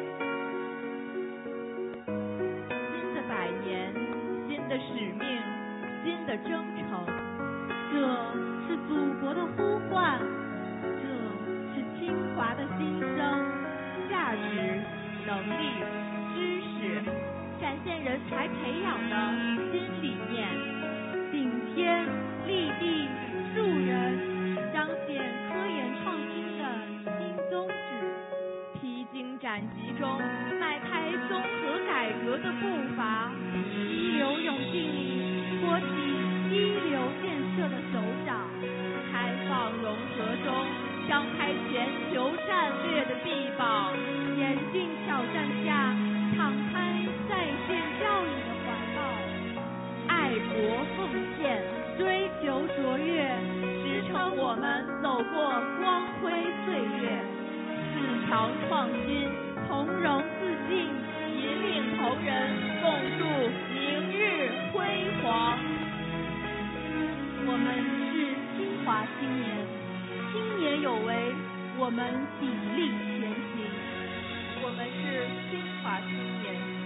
G: 新的100年，新的使命，新的征程，
B: 这是祖国的呼唤，这是清华的心声。
G: 价值、能力、知识，展现人才培养的新理念，
B: 顶天立地树人，彰显科研创新的新宗旨。披荆斩棘中，迈开综合改革的步伐。一流勇气里，托起一流建设的手掌。开放融合中，张开全球战略的臂膀。严峻挑战下，敞开在线教育的怀抱。爱国奉献，追求卓越，支撑我们走过光辉岁月。自强创新，从容自信，引领同仁共筑明日辉煌。我们是清华青年，青年有为，我们砥砺前行。我们是清华青年，青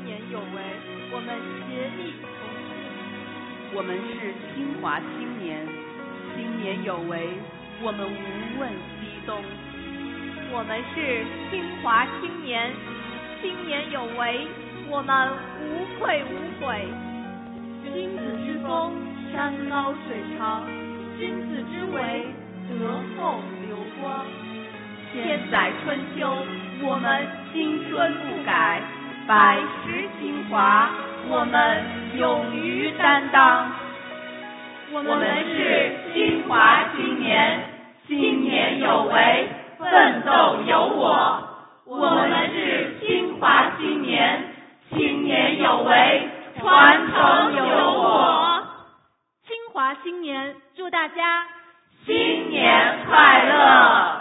E: 年有为，我们协力同心。
P: 我们是清华青年，青年有为，我们无问西东。
B: 我们是清华青年，青年有为，我们无愧无悔。
E: 君子之风，山高水长；君子之为，德厚流光。
P: 千载春秋，我们青春不改；百时清华，我们勇于担当。我们是清华青年，青年有为，奋斗有我。我们是清华青年，青年有为，传承有我。
B: 清华青年，祝大家
P: 新年快乐！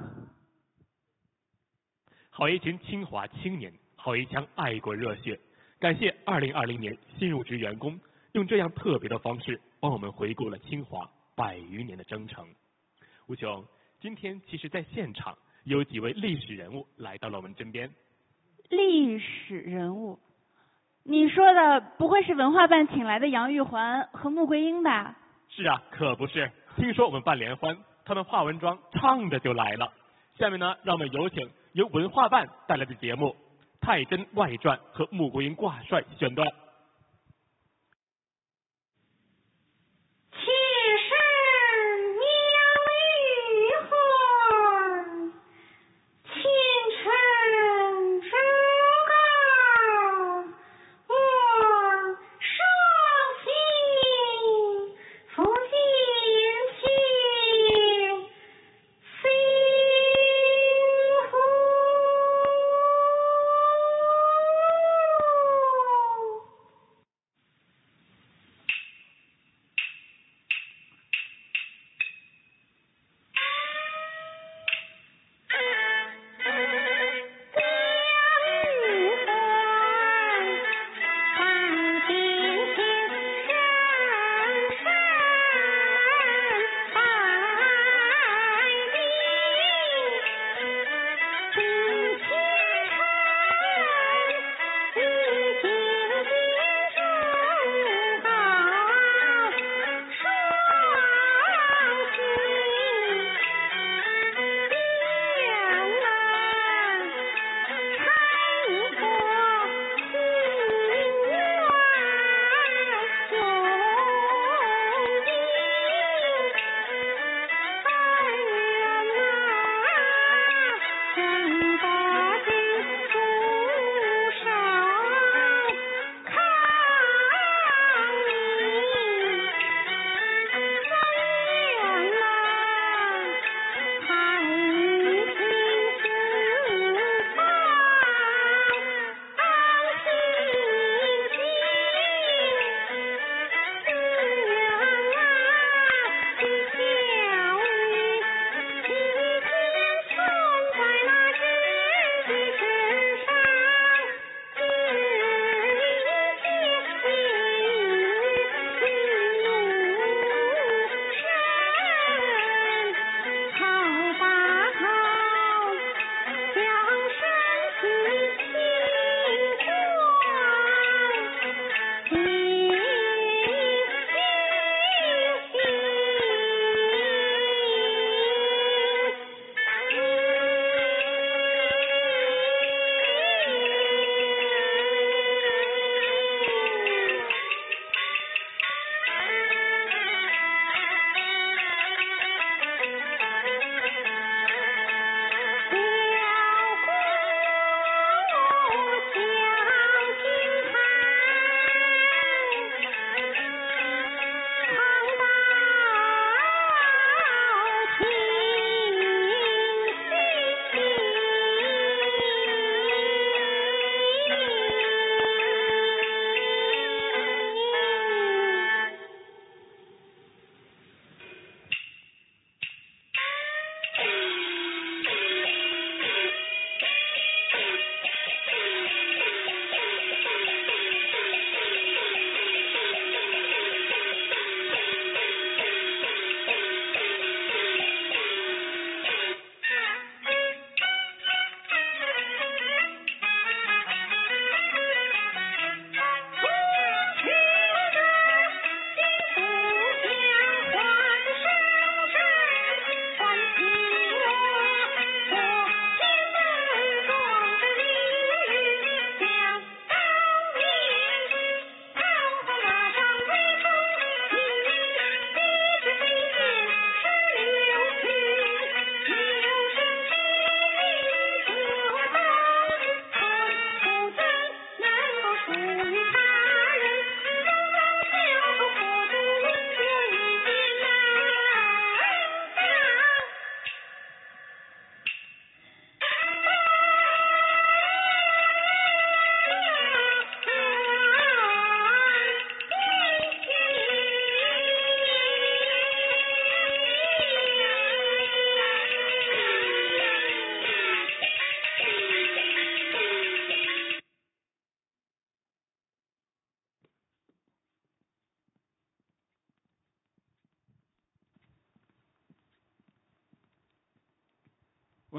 A: 好一群清华青年，好一腔爱国热血。感谢2020年新入职员工用这样特别的方式帮我们回顾了清华100余年的征程。吴兄，今天其实在现场有几位历史人物来到了我们身边。
M: 历史人物？你说的不会是文化办请来的杨玉环和穆桂英吧？
A: 是啊，可不是。听说我们办联欢，他们化完妆唱着就来了。下面呢，让我们有请由文化办带来的节目《太真外传》和穆桂英挂帅选段。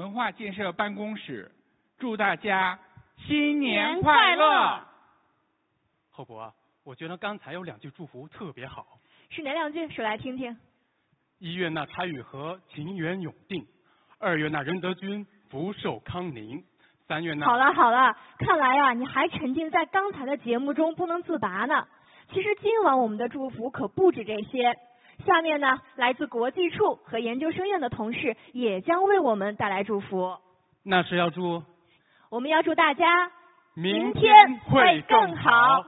N: 文化建设办公室，祝大家新年快乐。
A: 厚博啊，我觉得刚才有2句祝福特别好。
B: 是哪2句？说来听听。
A: 1愿那柴与禾情缘永定，2愿那仁德君福寿康宁，3愿那……
B: 好了好了，看来啊，你还沉浸在刚才的节目中不能自拔呢。其实今晚我们的祝福可不止这些。下面呢，来自国际处和研究生院的同事也将为我们带来祝福。
A: 那是要祝……
B: 我们要祝大家
A: 明天会更好。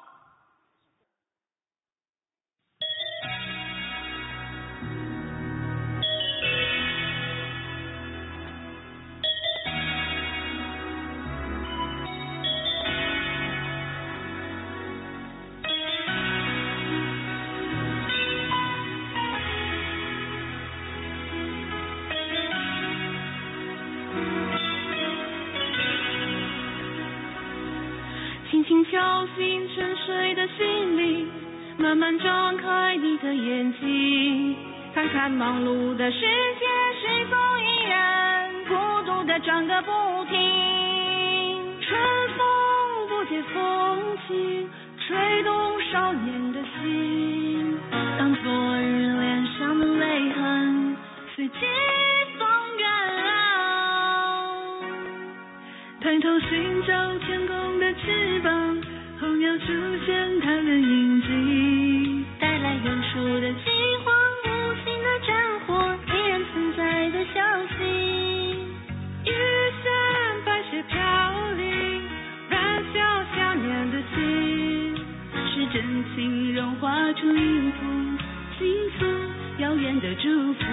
H: 轻轻敲醒沉睡的心灵，慢慢张开你的眼睛，看看忙碌的世界是否依然孤独地转个不停。春风不解风情，吹动少年的心，当昨日脸上的泪痕随季风远了，抬头寻找天空的翅膀，候鸟出现它的影迹，带来远处的饥荒，无形的战火依然存在的消息。雨伞白雪飘零，燃烧想念的心，是真情融化出一幅幸福遥远的祝福。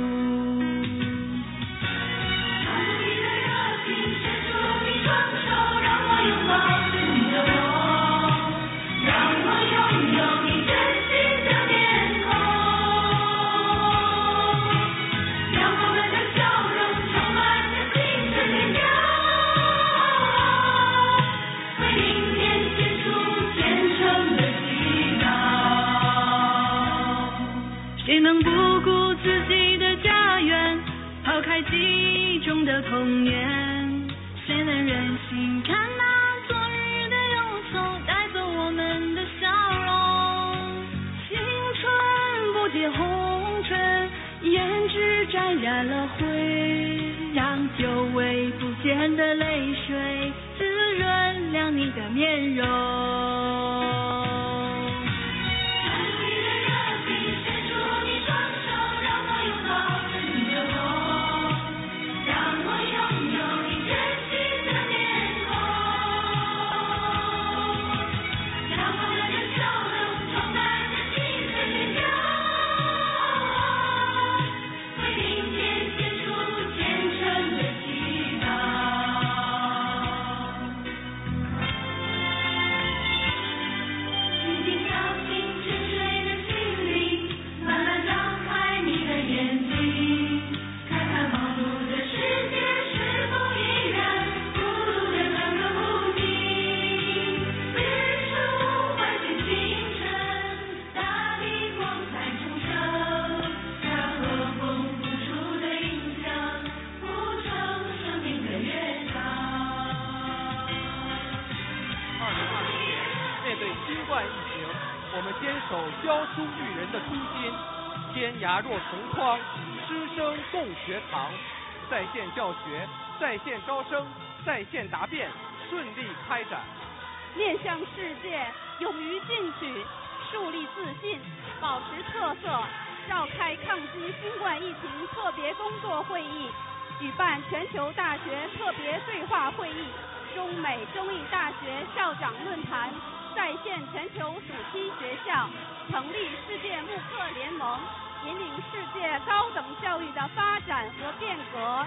H: 谁能不顾自己的家园，抛开记忆中的童年？谁能忍心看那昨日的忧愁带走我们的笑容？青春不解红尘，胭脂沾染了灰，让久违不见的泪水滋润亮你的面容。
I: 教书育人的初心，天涯若同窗，师生共学堂。在线教学，在线招生，在线答辩，顺利开展。
O: 面向世界，勇于进取，树立自信，保持特色，召开抗击新冠疫情特别工作会议，举办全球大学特别对话会议，中美中意大学校长论坛，在线全球暑期学校，成立世界慕课联盟，引领世界高等教育的发展和变革。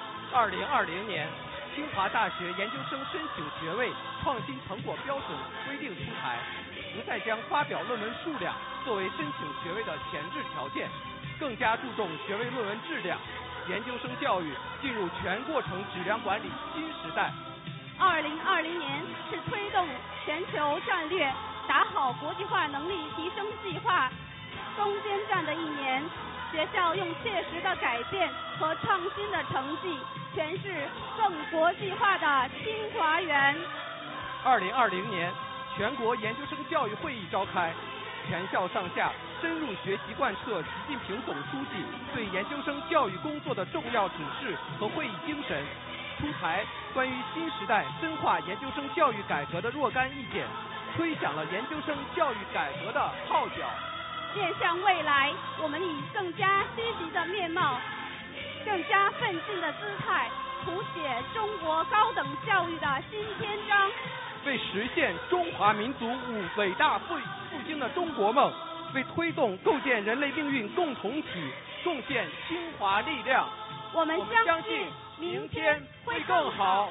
I: 2020年，清华大学研究生申请学位创新成果标准规定出台，不再将发表论文数量作为申请学位的前置条件，更加注重学位论文质量。研究生教育进入全过程质量管理新时代。
O: 2020年是推动全球战略、打好国际化能力提升计划攻坚战的一年。学校用切实的改变和创新的成绩， 诠释更国际化的清华园。
I: 2020年，全国研究生教育会议召开，全校上下深入学习贯彻习近平总书记对研究生教育工作的重要指示和会议精神，出台关于新时代深化研究生教育改革的若干意见，吹响了研究生教育改革的号角。
O: 面向未来，我们以更加积极的面貌，更加奋进的姿态，谱写中国高等教育的新篇章，
I: 为实现中华民族伟大复兴的中国梦，为推动构建人类命运共同体贡献清华力量。
O: 我们相信明天会更好。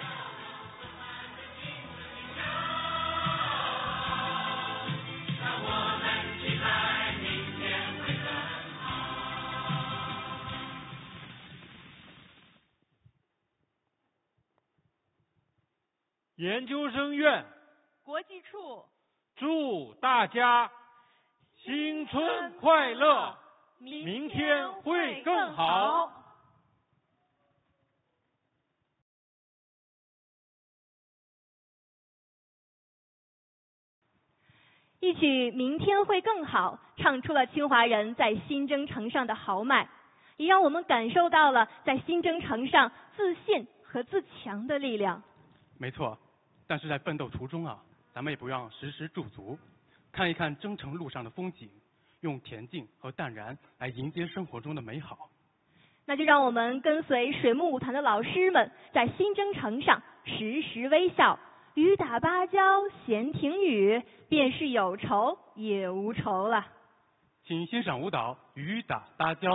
K: 研究生院
E: 国际处
K: 祝大家新春快乐，明天会更好。
B: 一曲《明天会更好》唱出了清华人在新征程上的豪迈，也让我们感受到了在新征程上自信和自强的力量。
D: 没错，但是在奋斗途中咱们也不要时时驻足，看一看征程路上的风景，用恬静和淡然来迎接生活中的美好。
B: 那就让我们跟随水木舞团的老师们，在新征程上时时微笑，雨打芭蕉闲庭雨，便是有愁也无愁了。
D: 请欣赏舞蹈《雨打芭蕉》。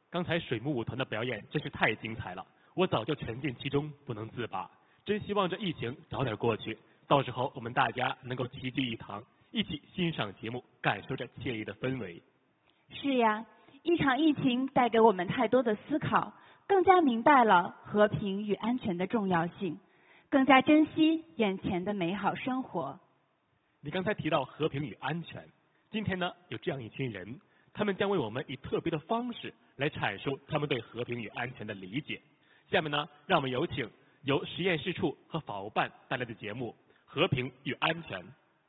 A: 刚才水木舞团的表演真是太精彩了，我早就沉浸其中不能自拔。真希望这疫情早点过去，到时候我们大家能够齐聚一堂，一起欣赏节目，感受这惬意的氛围。
M: 是呀，一场疫情带给我们太多的思考，更加明白了和平与安全的重要性，更加珍惜眼前的美好生活。
A: 你刚才提到和平与安全，今天呢，有这样一群人，他们将为我们以特别的方式来阐述他们对和平与安全的理解。下面呢，让我们有请由实验室处和法务办带来的节目《和平与安全》。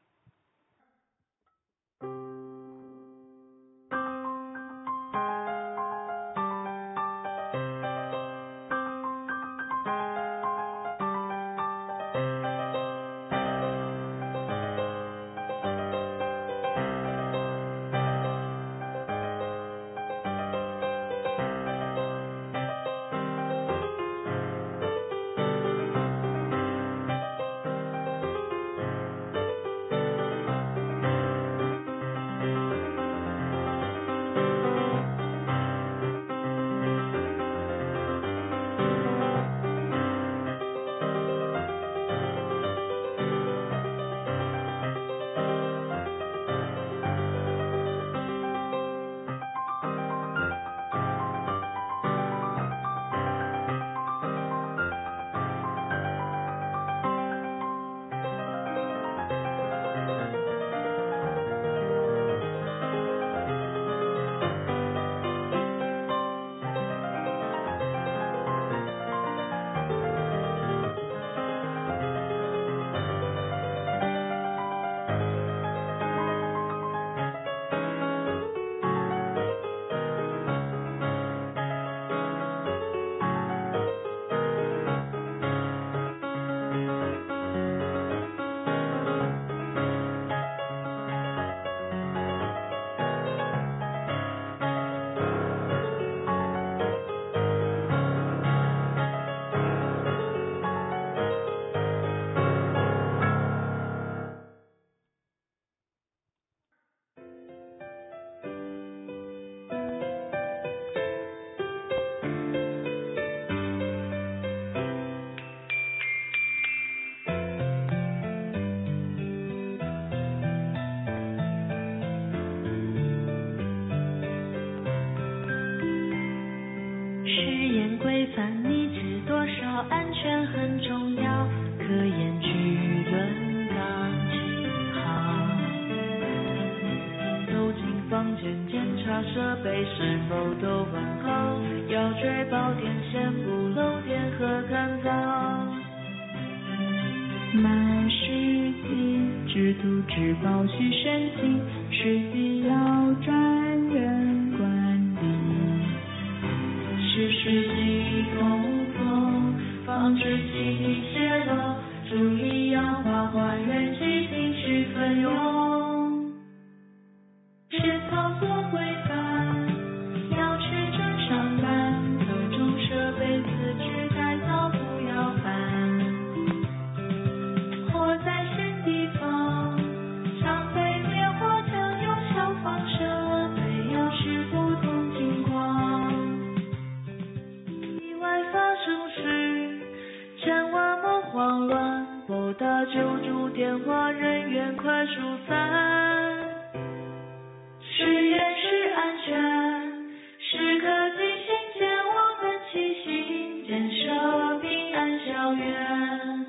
H: 规范，你知多少？安全很重要，科研矩论纲记好。走进房间检查设备是否都完好，要确保电线不漏电和干燥。买湿机，制图制保需申请，湿机要专人管理。实时机通风，防止气体泄漏，注意氧化还原气体区分用。是操作规范，要去正上班，各种设备自制改造不要烦。火灾新地方，常备灭火枪，用消防设备要视不同情况。意外发生时，千万莫慌乱，拨打救助电话，人员快疏散。实验室安全是科技新建，我们齐心建设平安校园。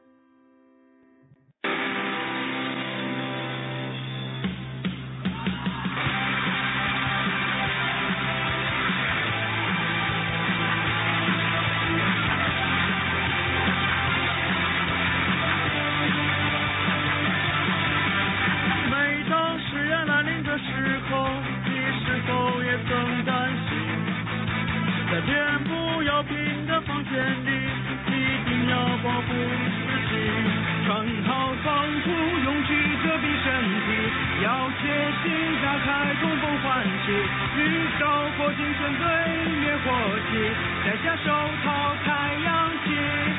J: 每当实验来临的时候，你是否也曾担心？在填补药品的房间里，一定要保护自己，穿好防护用具遮蔽身体，要切心打开通风换气，遇着火警针对灭火器，摘下手套开氧气。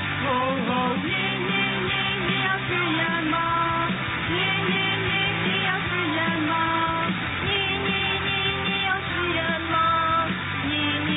J: 你要实验吗？你要实验吗？你要实验吗？你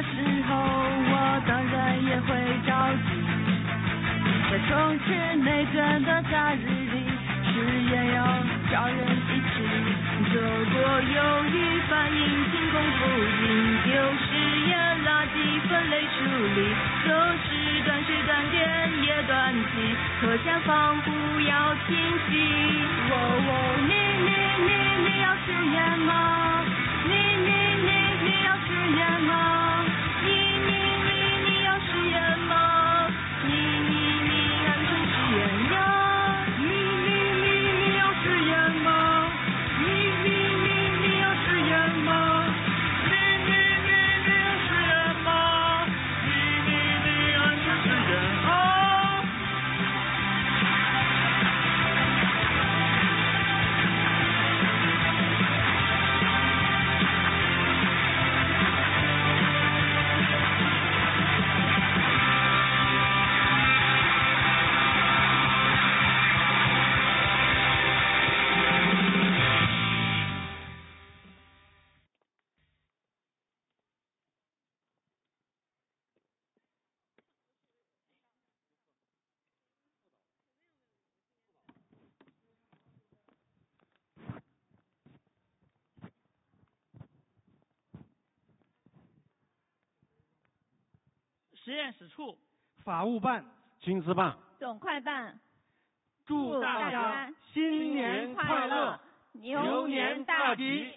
H: 时候，我当然也会着急。在城市内卷的假日里，誓言要找人一起。如果有一反应进攻不赢，就是也垃圾分类处理，就是断水断电也断气，可下防不要清晰。你要食言吗？你要食言吗？你要食言吗？你安全食言呀？你要食言吗？你要食言吗？你要食言吗？你安全食言啊？
R: 实验室处、法务办、
U: 军资办、
B: 总快办，
R: 祝大家新年快乐，牛年大吉！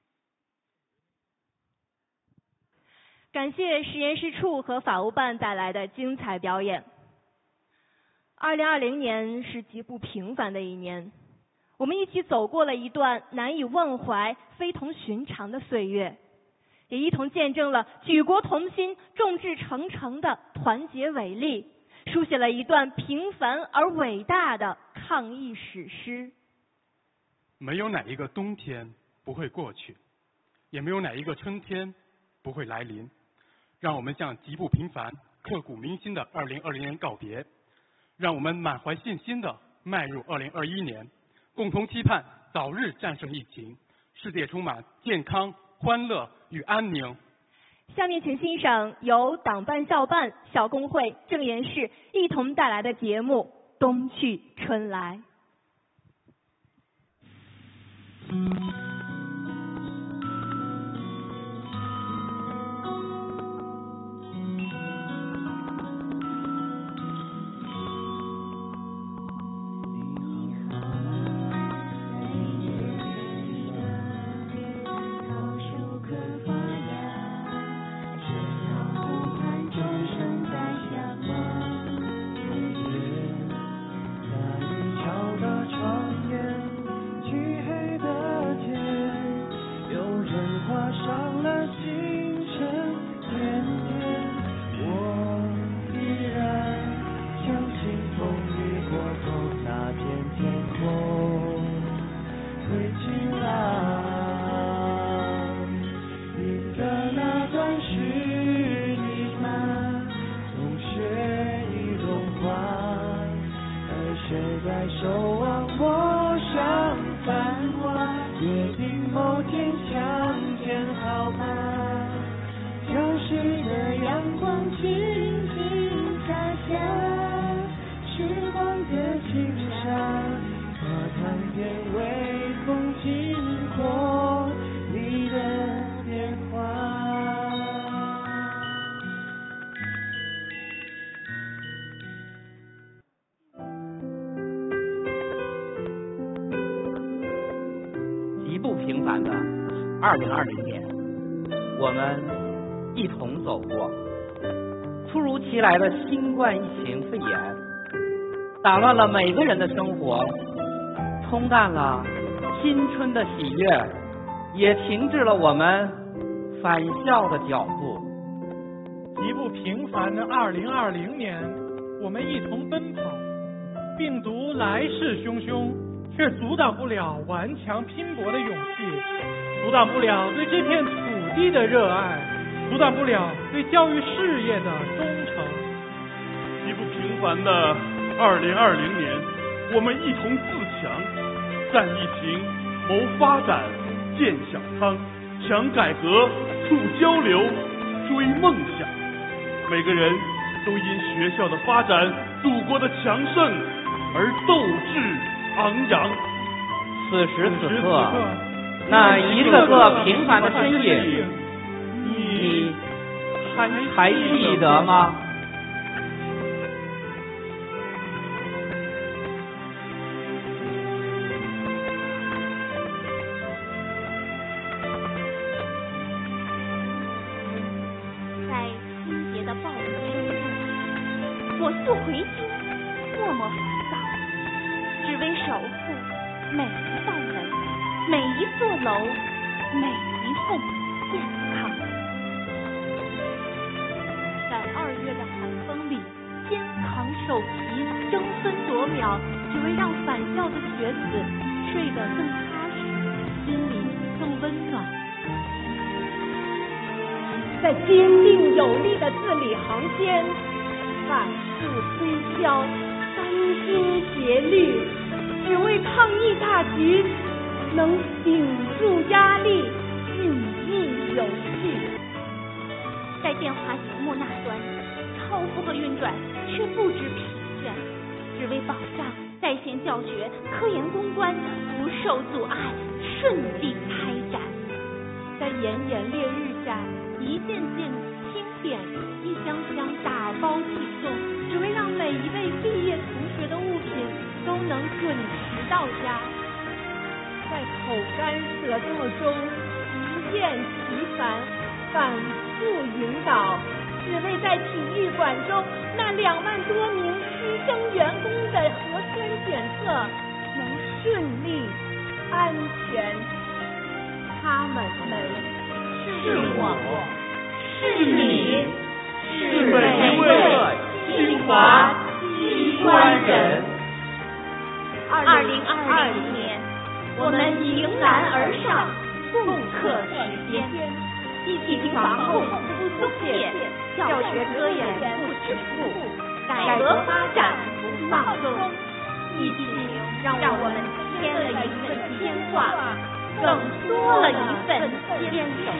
B: 感谢实验室处和法务办带来的精彩表演。2020年是极不平凡的一年，我们一起走过了一段难以忘怀、非同寻常的岁月。也一同见证了举国同心、众志成城的团结伟力，书写了一段平凡而伟大的抗疫史诗。
D: 没有哪一个冬天不会过去，也没有哪一个春天不会来临。让我们向极不平凡、刻骨铭心的2020年告别，让我们满怀信心的迈入2021年，共同期盼早日战胜疫情，世界充满健康、欢乐与安宁。
B: 下面请欣赏由党办、校办、小工会、政研室一同带来的节目《冬去春来》。
C: 2020年，我们一同走过突如其来的新冠疫情肺炎，打乱了每个人的生活，冲淡了新春的喜悦，也停滞了我们返校的脚步。
K: 极不平凡的2020年，我们一同奔跑，病毒来势汹汹，却阻挡不了顽强拼搏的勇气，阻挡不了对这片土地的热爱，阻挡不了对教育事业的忠诚。
U: 极不平凡的2020年，我们一同自强，战疫情，谋发展，建小康，强改革，促交流， 追梦想。每个人都因学校的发展、祖国的强盛而斗志昂扬。
C: 此时此刻，那一个个平凡的身影，你还记得吗？
L: 在清洁的暴雨声中，我素回京，默默烦躁，只为守护每一道门、每一座楼、每一份健康。在2月的寒风里，肩扛手提，争分夺秒，只为让返校的学子睡得更踏实，心里更温暖。
F: 在坚定有力的字里行间，万事推销，殚精竭虑，只为抗疫大局能顶住压力，熠熠有序。
L: 在电话屏幕那端，超负荷运转却不知疲倦，只为保障在线教学、科研攻关不受阻碍，顺利开展。
F: 在炎炎烈日下，一件件清点，一箱箱打包寄送，只为让每一位毕业同学的物品都能准时到家。在口干舌燥中不厌其烦，反复引导，只为在体育馆中那2万多名牺牲员工的核酸检测能顺利安全。他们是我，是你，是每一位清华机关人。
L: 2020年，我们迎难而上，共克时艰，疫情防控不松懈，教学科研不止步，改革发展不放纵。疫情让我们添了一份牵挂，更多了一份坚守。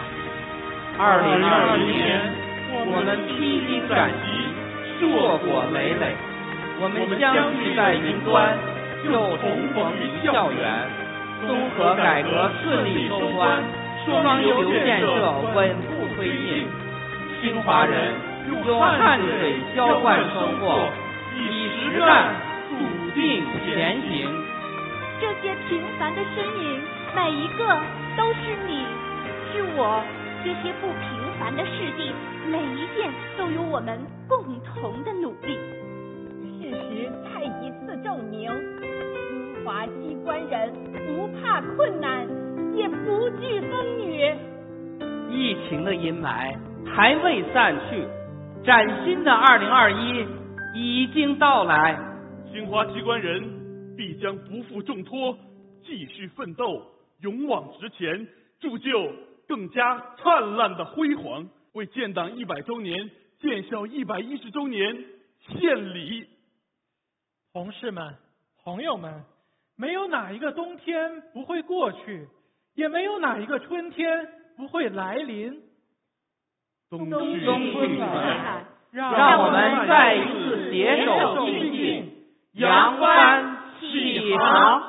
C: 2021年，我们披荆斩棘，硕果累累。我们相聚在云端，又重逢于校园。综合改革顺利收官，双流建设稳步推进。清华人用汗水浇灌收获，以实干笃定前行。
F: 这些平凡的身影，每一个都是你，是我。
L: 这些不平凡的事迹，每一件都有我们共同的努力。
F: 事实再一次证明，清华机关人不怕困难，也不惧风雨。
C: 疫情的阴霾还未散去，崭新的2021已经到来。
U: 清华机关人必将不负重托，继续奋斗，勇往直前，铸就更加灿烂的辉煌，为建党100周年、建校110周年献礼。
K: 同事们、朋友们，没有哪一个冬天不会过去，也没有哪一个春天不会来临。
U: 冬
C: 去春来，让我们再一次携手并进，扬帆起航。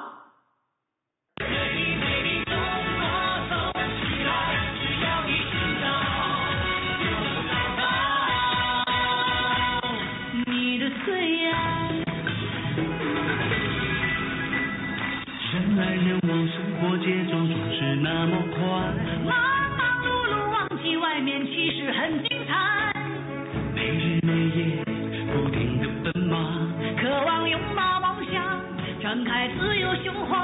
J: 人来人往，生活节奏总是那么快，
H: 忙忙碌碌，忘记外面其实很精彩。
J: 没日没夜，不停的奔忙，
H: 渴望拥抱梦想，张开自由胸怀。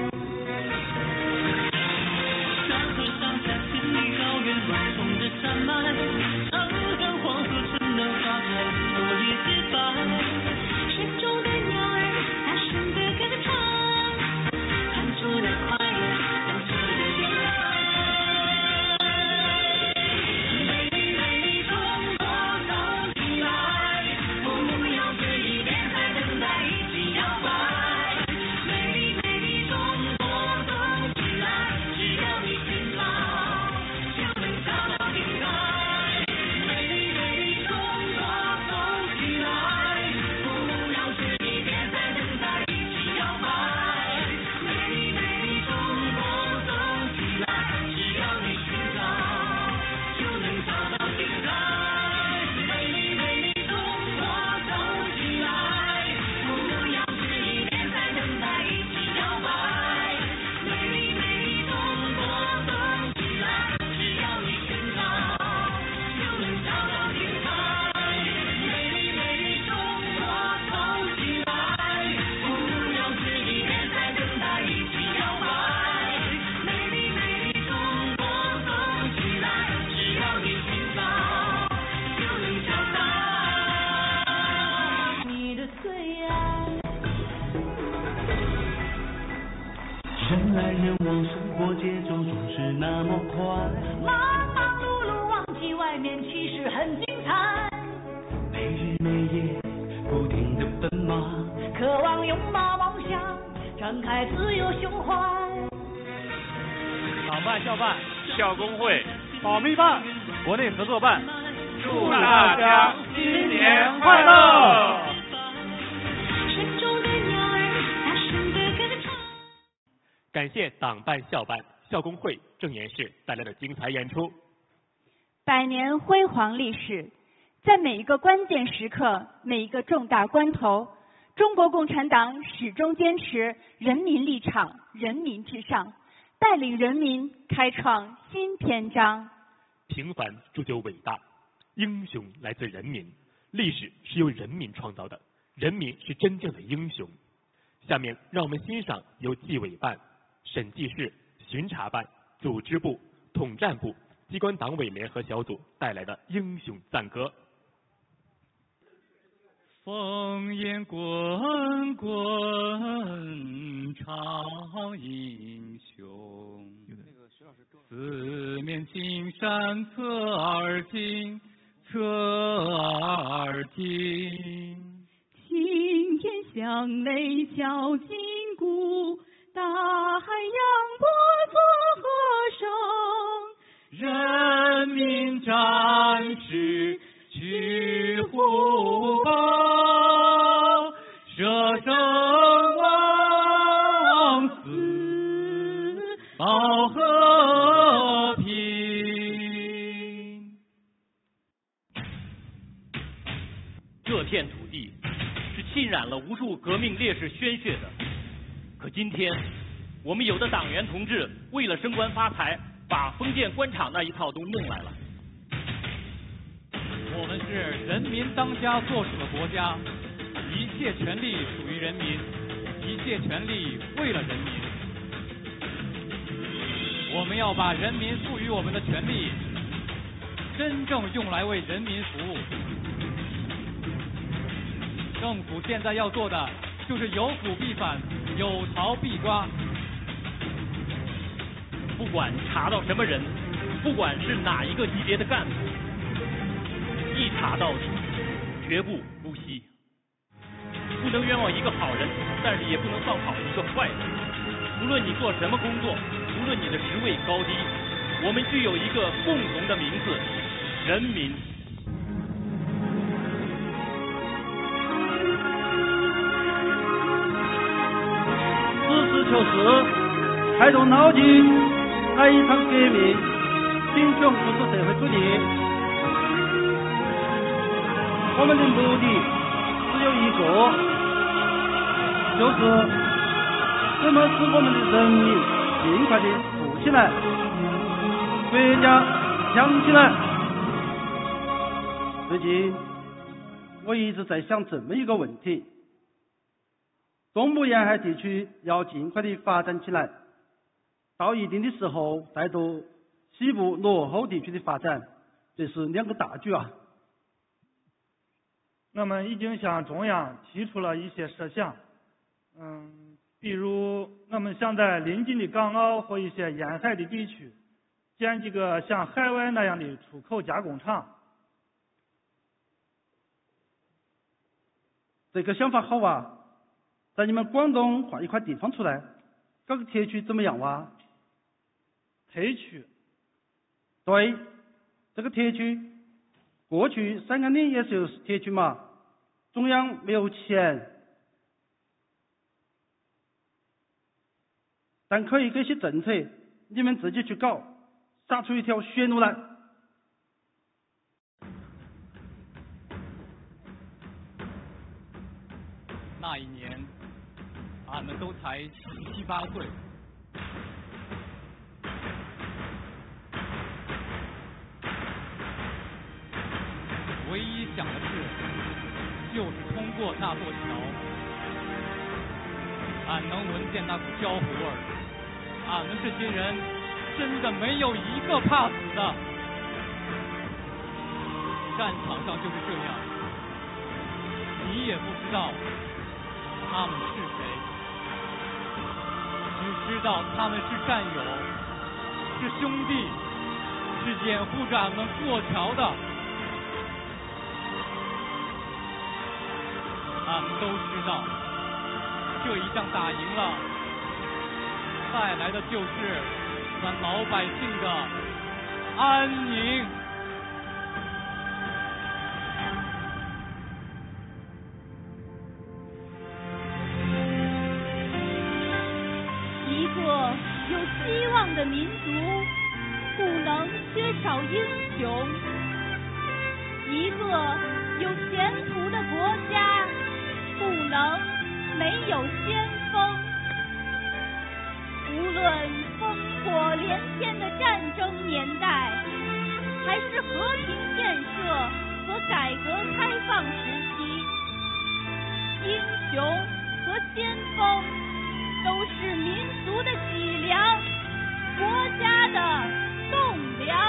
J: 山河上下，千里高原，万重的山脉，长江黄河，城南花开，落叶洁白。
H: 山中的鸟儿大声的歌唱，唱出的快乐像是天籁。美丽美丽中国走起来，我们要这一天在等待一起摇摆。美丽美丽中
J: 来人往，生活节奏总是那么快。
Q: 忙忙碌碌，忘记外面其实很精彩。
J: 没日没夜，不停地奔忙，
Q: 渴望拥抱梦想，张开自由胸怀。
S: 党办、校办、
V: 校工会、
S: 保密办、国内合作办，
V: 祝大家新年快乐！
A: 感谢党办、校办、校工会、政研室带来的精彩演出。
M: 百年辉煌历史，在每一个关键时刻、每一个重大关头，中国共产党始终坚持人民立场、人民至上，带领人民开创新篇章。
A: 平凡铸就伟大，英雄来自人民，历史是由人民创造的，人民是真正的英雄。下面让我们欣赏由纪委办、审计室、巡查办、组织部、统战部、机关党委联合小组带来的英雄赞歌。
S: 烽烟滚滚唱英雄，四面金山侧耳听，侧耳听。
H: 青天响雷敲金鼓，大海扬波作和声。
S: 人民战士去虎豹，舍生忘死保和平。
X: 这片土地是浸染了无数革命烈士鲜血的，可今天我们有的党员同志为了升官发财，把封建官场那一套都弄来了。
S: 我们是人民当家作主的国家，一切权利属于人民，一切权利为了人民。我们要把人民赋予我们的权利，真正用来为人民服务。政府现在要做的就是有腐必反，有逃必抓。
X: 不管查到什么人，不管是哪一个级别的干部，一查到底，绝不姑息。不能冤枉一个好人，但是也不能放跑一个坏人。无论你做什么工作，无论你的职位高低，我们具有一个共同的名字——人民。
Y: 实事求是，开动脑筋，来一场革命，贫穷不是社会主义。我们的目的只有一个，就是怎么使我们的人民尽快的富起来，国家强起来。最近我一直在想这么一个问题：东部沿海地区要尽快的发展起来，到一定的时候带动西部落后地区的发展，这是两个大局啊。
K: 我们已经向中央提出了一些设想，比如我们想在邻近的港澳和一些沿海的地区建几个像海外那样的出口加工厂。
Y: 这个想法好啊，在你们广东划一块地方出来，搞个特区怎么样哇？
K: 特区？
Y: 对，这个特区，过去三江岭也是有特区嘛，中央没有钱，但可以给些政策，你们自己去搞，杀出一条血路来。
S: 那一年，俺们都才17、18岁。唯一想的事，就是通过那座桥，俺能闻见那股焦糊味儿。俺们这些人，真的没有一个怕死的。战场上就是这样，你也不知道他们是谁， 知道他们是战友，是兄弟，是掩护着俺们过桥的。俺们都知道，这一仗打赢了，带来的就是咱老百姓的安宁。
L: 一个有希望的民族，不能缺少英雄；一个有前途的国家，不能没有先锋。无论烽火连天的战争年代，还是和平建设和改革开放时期，英雄和先锋都是民族的脊梁，国家的栋梁。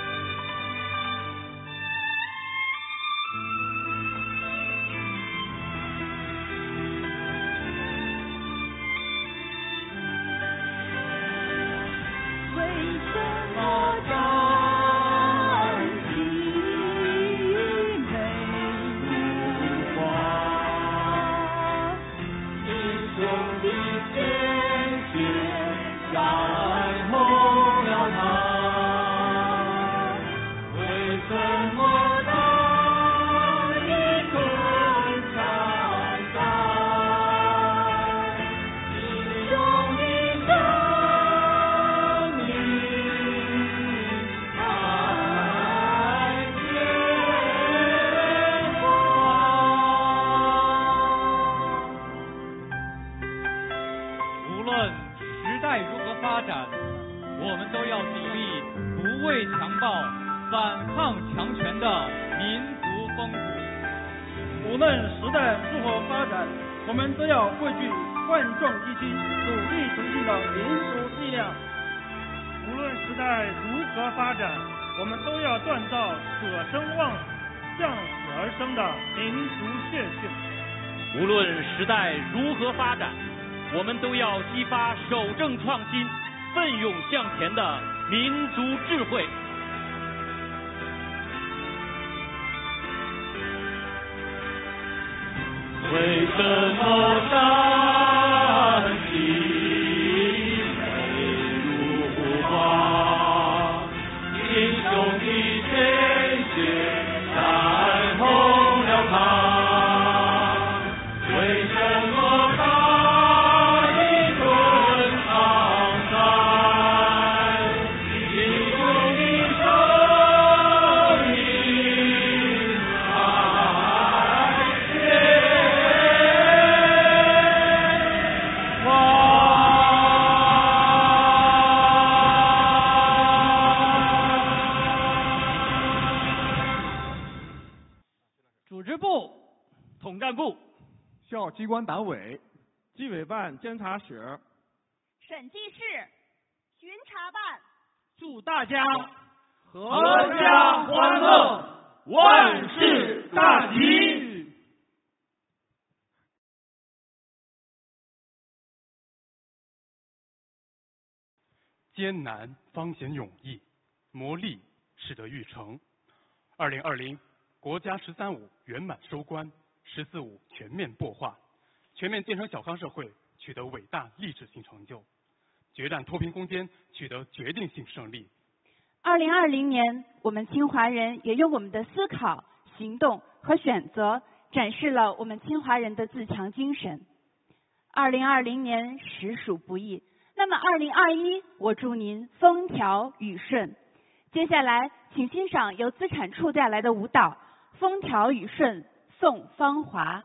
Y: 无论时代如何发展，我们都要汇聚万众一心、努力前进的民族力量。
K: 无论时代如何发展，我们都要锻造舍生忘死、向死而生的民族血性。
G: 无论时代如何发展，我们都要激发守正创新、奋勇向前的民族智慧。
J: 为什么山体美如画？英雄的鲜血染红了它。为什么它一吞苍山？英雄的生命还
R: 组织部、
G: 统战部、
N: 校机关党委、纪委办监察室、
L: 审计室、巡查办，
R: 祝大家
J: 阖家欢乐，万事大吉。
D: 艰难方显勇毅，磨砺使得玉成。2020国家“13+5”圆满收官，“14+5”全面擘画，全面建成小康社会取得伟大历史性成就，决战脱贫攻坚取得决定性胜利。
M: 2020年，我们清华人也用我们的思考、行动和选择，展示了我们清华人的自强精神。2020年实属不易，那么2021，我祝您风调雨顺。接下来，请欣赏由资产处带来的舞蹈《风调雨顺送芳华》。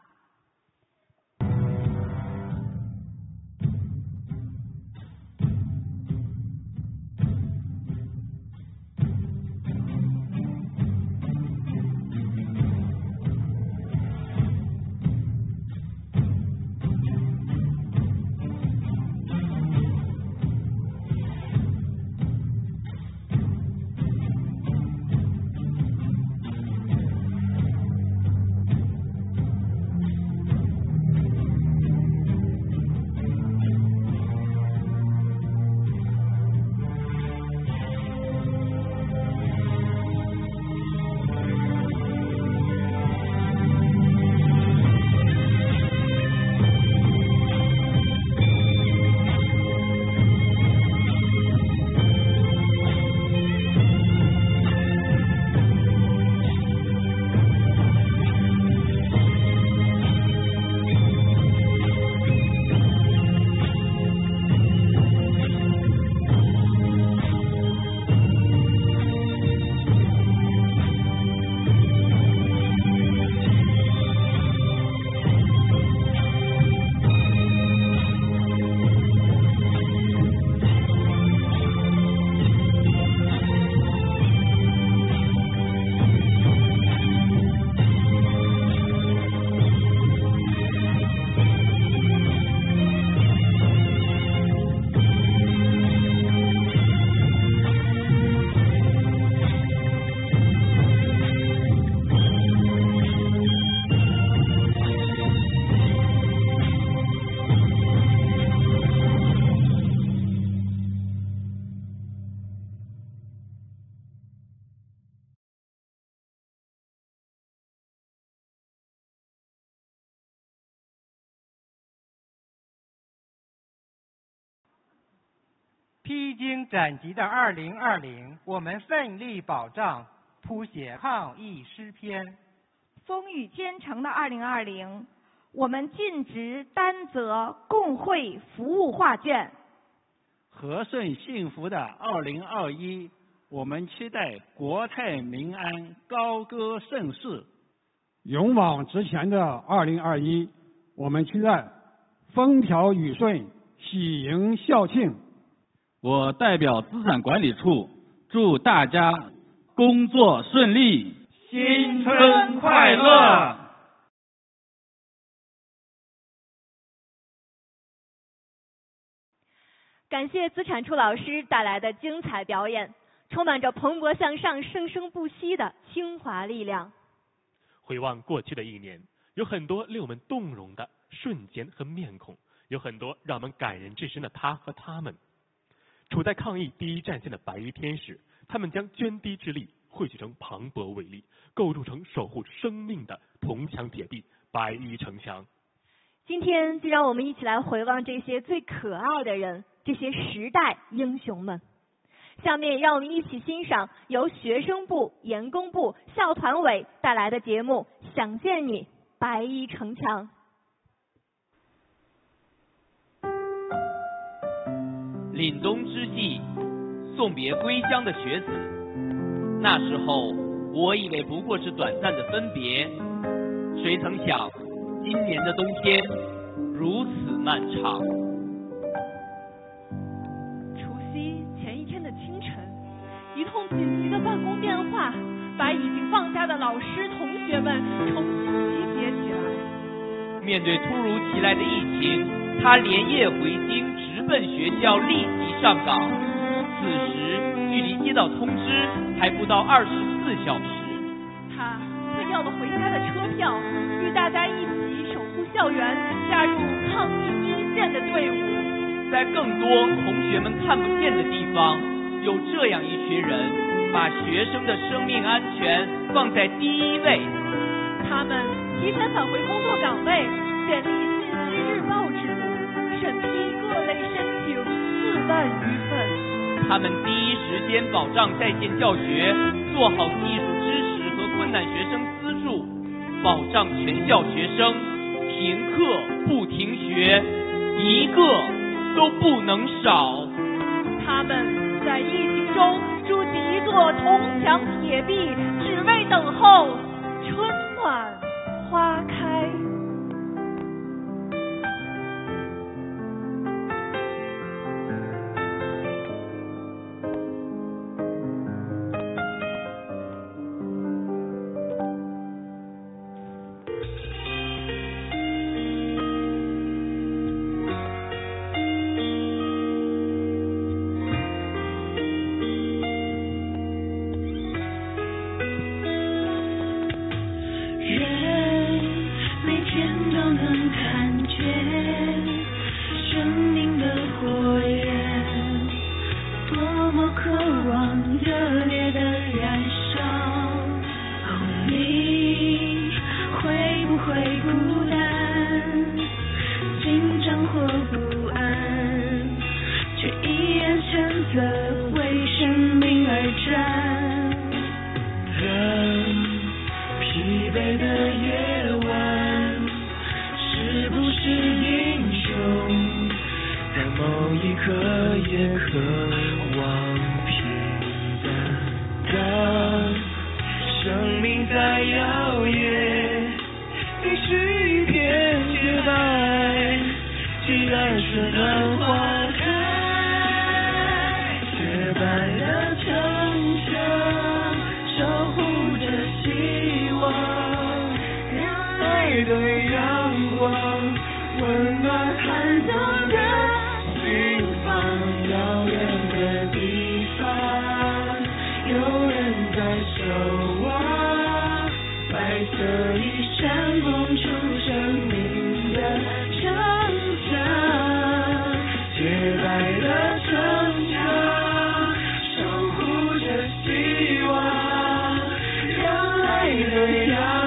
I: 披荆斩棘的2020，我们奋力保障，谱写抗疫诗篇；
O: 风雨兼程的2020，我们尽职担责，共绘服务画卷；
P: 和顺幸福的2021，我们期待国泰民安，高歌盛世；
T: 勇往直前的2021，我们期待风调雨顺，喜迎校庆。
W: 我代表资产管理处祝大家工作顺利，
I: 新春快乐！
B: 感谢资产处老师带来的精彩表演，充满着蓬勃向上、生生不息的清华力量。
A: 回望过去的一年，有很多令我们动容的瞬间和面孔，有很多让我们感人至深的他和他们。处在抗疫第一战线的白衣天使，他们将涓滴之力汇聚成磅礴伟力，构筑成守护生命的铜墙铁壁、白衣城墙。
B: 今天就让我们一起来回望这些最可爱的人，这些时代英雄们。下面让我们一起欣赏由学生部、研工部、校团委带来的节目《想见你，白衣城墙》。
Z: 凛冬之际，送别归乡的学子。那时候，我以为不过是短暂的分别，谁曾想，今年的冬天如此漫长。
E: 除夕前一天的清晨，一通紧急的办公电话，把已经放假的老师同学们重新集结起来。
Z: 面对突如其来的疫情，他连夜回京，直奔学校，立即上岗。此时距离接到通知还不到24小时。
E: 他自要了回家的车票，与大家一起守护校园，加入抗疫一线的队伍。
Z: 在更多同学们看不见的地方，有这样一群人，把学生的生命安全放在第一位。
E: 他们提前返回工作岗位，建立信息日报制度，审批各类申请4万余份。
Z: 他们第一时间保障在线教学，做好技术支持和困难学生资助，保障全校学生停课不停学，一个都不能少。
E: 他们在疫情中筑起一座铜墙铁壁，只为等候春暖花开。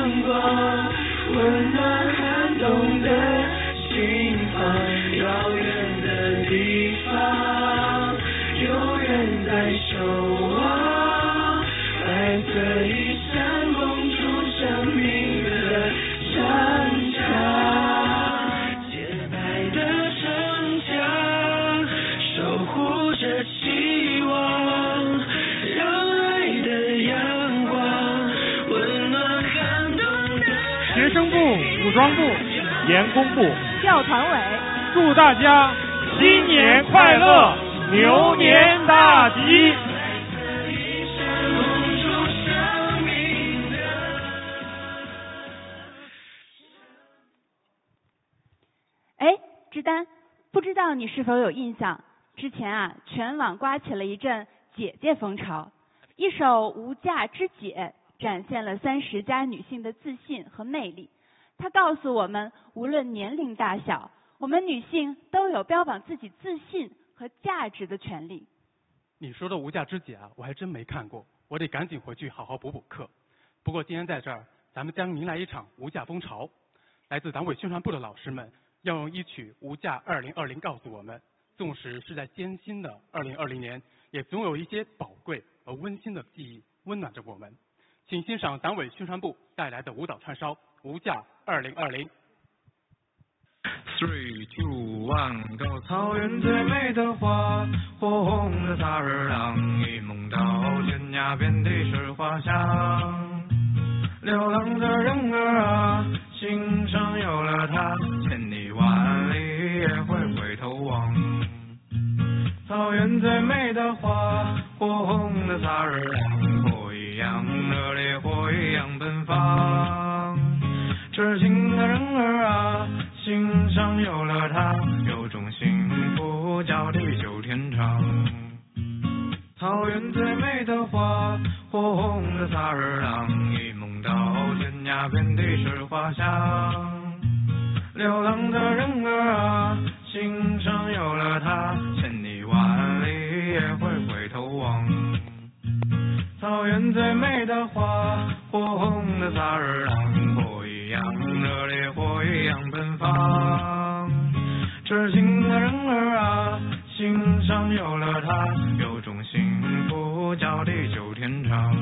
J: 温暖寒冬的心房，遥远
N: 装部、研工部、
B: 教团委，
N: 祝大家新年快乐，牛年大吉！
M: 哎，志丹，不知道你是否有印象？之前全网刮起了一阵姐姐风潮，一首《无价之姐》展现了30加女性的自信和魅力。它告诉我们，无论年龄大小，我们女性都有标榜自己自信和价值的权利。
D: 你说的《无价之姐》我还真没看过，我得赶紧回去好好补课。不过今天在这儿，咱们将迎来一场无价风潮。来自党委宣传部的老师们要用一曲《无价2020》告诉我们，纵使是在艰辛的2020年，也总有一些宝贵而温馨的记忆温暖着我们。请欣赏党委宣传部带来的舞蹈串烧《无价2020》。
J: 3, 2, 1，Go！ 草原最美的花，火红的萨日朗，一梦到天涯，遍地是花香。流浪的人儿啊，心上有了他，千里万里也会回头望。草原最美的花，火红的萨日朗，火一样热烈，火一样奔放。痴情的人儿啊，心上有了他，有种幸福叫地久天长。草原最美的花，火红的萨日朗，一梦到天涯，遍地是花香。流浪的人儿啊，心上有了他，千里万里也会回头望。草原最美的花，火红的萨日朗，火一样热烈，火一样奔放。痴情的人儿啊，心上有了他，有种幸福叫地久天长。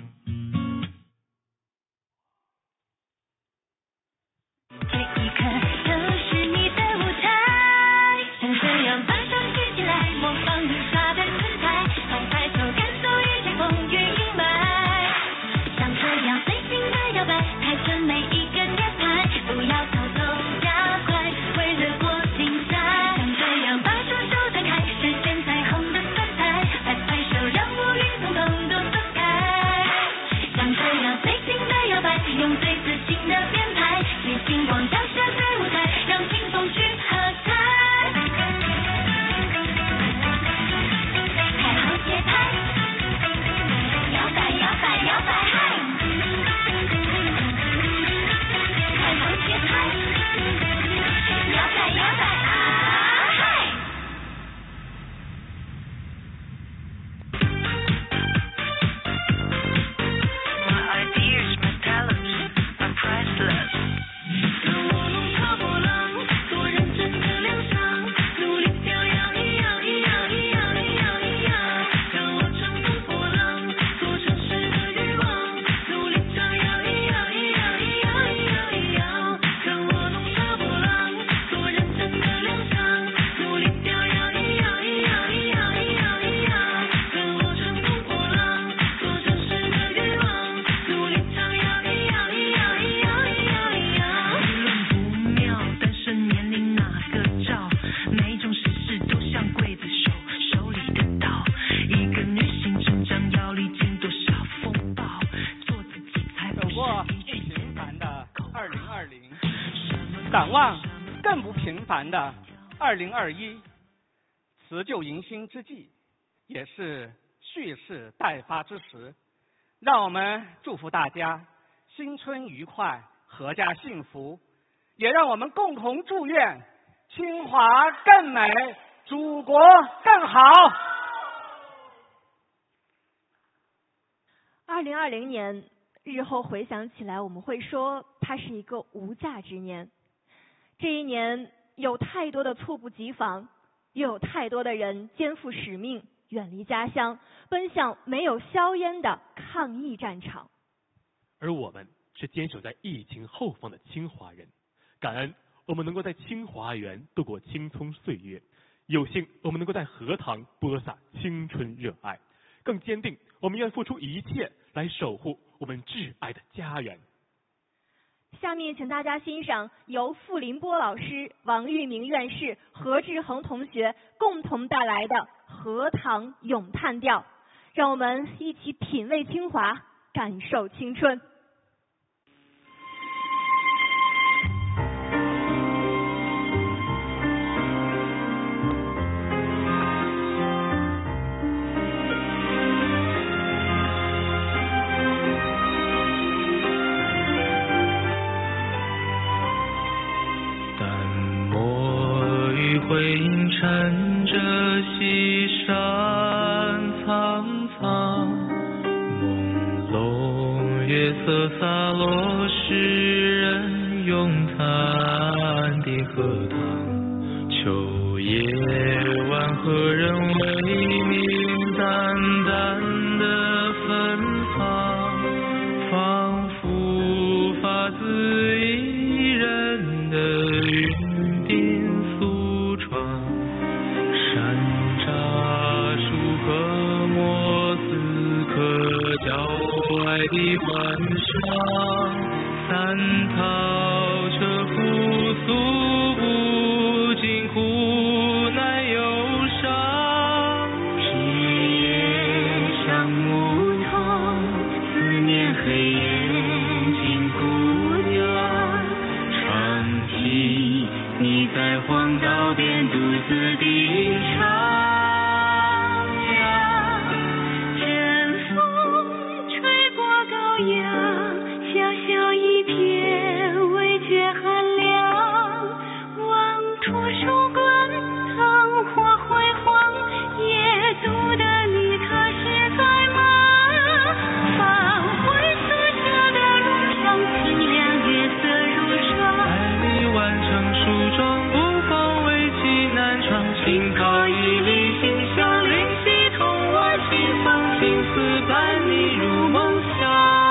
C: 这一刻就是你的舞台，像这样把手举起来，模仿你耍的姿态，放开手感受一切风雨阴霾，像这样随性的摇摆，踩准每一个节拍，不要逃走加快，为了过精彩，像这样把双手摊开，实现彩虹的色彩，拍拍手让乌云统统都分开，像这样随性的摇摆，用最自信的编排，你星光照射在舞台，让清风去喝彩。太好节拍，摇摆摇摆摇摆嗨！太好节拍，摇摆摇摆啊嗨！
I: 展望更不平凡的2021，辞旧迎新之际，也是蓄势待发之时。让我们祝福大家新春愉快，阖家幸福，也让我们共同祝愿清华更美，祖国更好。
B: 2020年，日后回想起来，我们会说它是一个无价之年。这一年有太多的猝不及防，又有太多的人肩负使命，远离家乡，奔向没有硝烟的抗疫战场。
A: 而我们是坚守在疫情后方的清华人，感恩我们能够在清华园度过青葱岁月，有幸我们能够在荷塘播撒青春热爱，更坚定我们愿付出一切来守护我们挚爱的家园。
B: 下面请大家欣赏由傅林波老师、王玉明院士、何志恒同学共同带来的《荷塘咏叹调》，让我们一起品味清华，感受青春。
J: 回影缠着西山苍苍，朦胧月色洒落诗人咏叹的荷塘。秋夜晚何人为名淡淡的芬芳，仿佛发自一人的云鬓素窗。山楂树和莫斯科郊外的晚上，三套车复苏不尽苦难忧伤。枝叶像牧童，思念黑夜静姑娘。唱起你在荒岛边独自的唱呀，阵风吹过高阳，小小一片未觉寒凉。望出手观灯火辉煌，夜读的你可是在吗？返回宿舍的路上，清凉月色如霜。爱你完成梳妆，不妨为其难闯。轻靠一粒馨香，灵犀通我心房，情丝伴你入梦乡。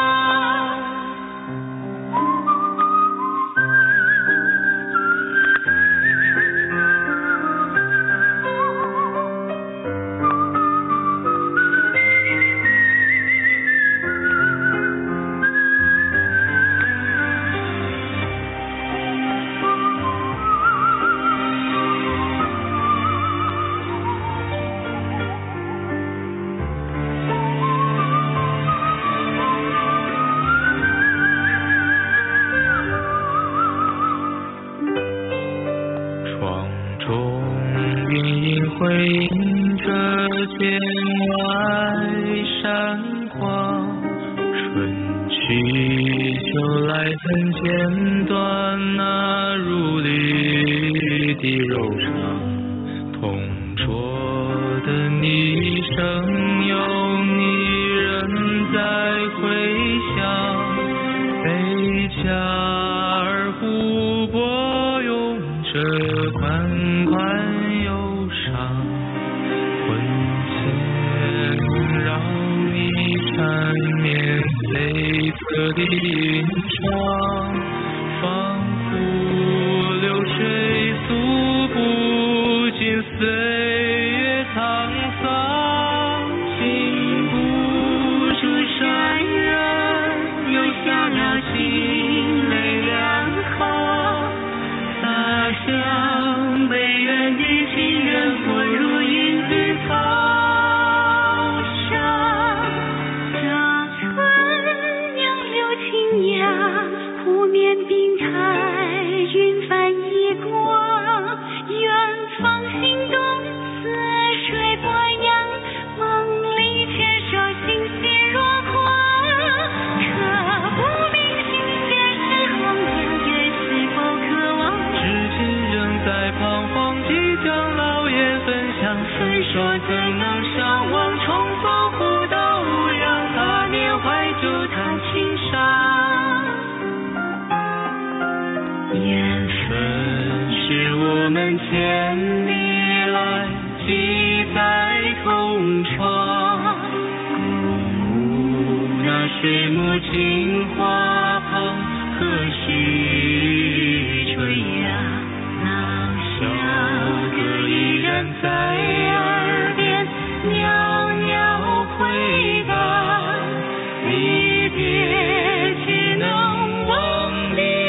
J: 回映着天外闪光，春去秋来很间断，那如缕的柔肠，同桌的你声有你人在回响，贝加尔湖泊拥着款款忧伤，魂牵绕你缠绵悱恻的吟唱，仿佛流水诉不尽岁月沧桑，禁不住潸然，又下了心泪两行，洒向悲怨的情人不如影子草上。这春杨柳青芽，湖面冰台云帆一光，远方心动似水波扬，梦里牵手心系若狂。可不明心间是衡量月是否渴望，至今仍在彷徨，即将老眼分享，分说怎能相忘，重逢互道无恙，那年怀旧叹情伤。缘分是我们千里来记在空窗，共舞那水木镜花旁，何须垂杨，那小歌依然在耳边袅袅回荡，离别只能忘离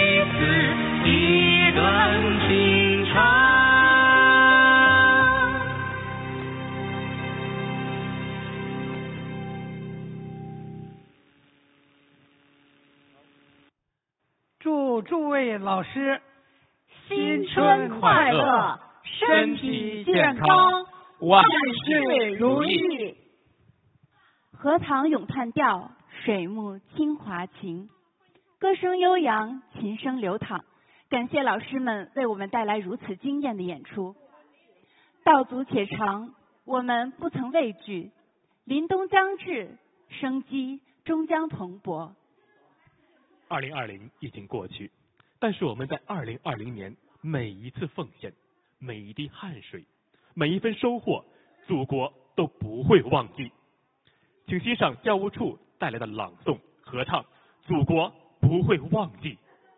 R: 位老师
M: 新春快乐，身体健康，万事如意。荷塘咏叹调，水木清华情，歌声悠扬，琴声流淌。感谢老师们为我们带来如此惊艳的演出。道阻且长，我们不曾畏惧。凛冬将至，生机终将蓬勃。
A: 2020已经过去，但是我们在2020年每一次奉献，每一滴汗水，每一分收获，祖国都不会忘记。请欣赏教务处带来的朗诵合唱《祖国不会忘记》。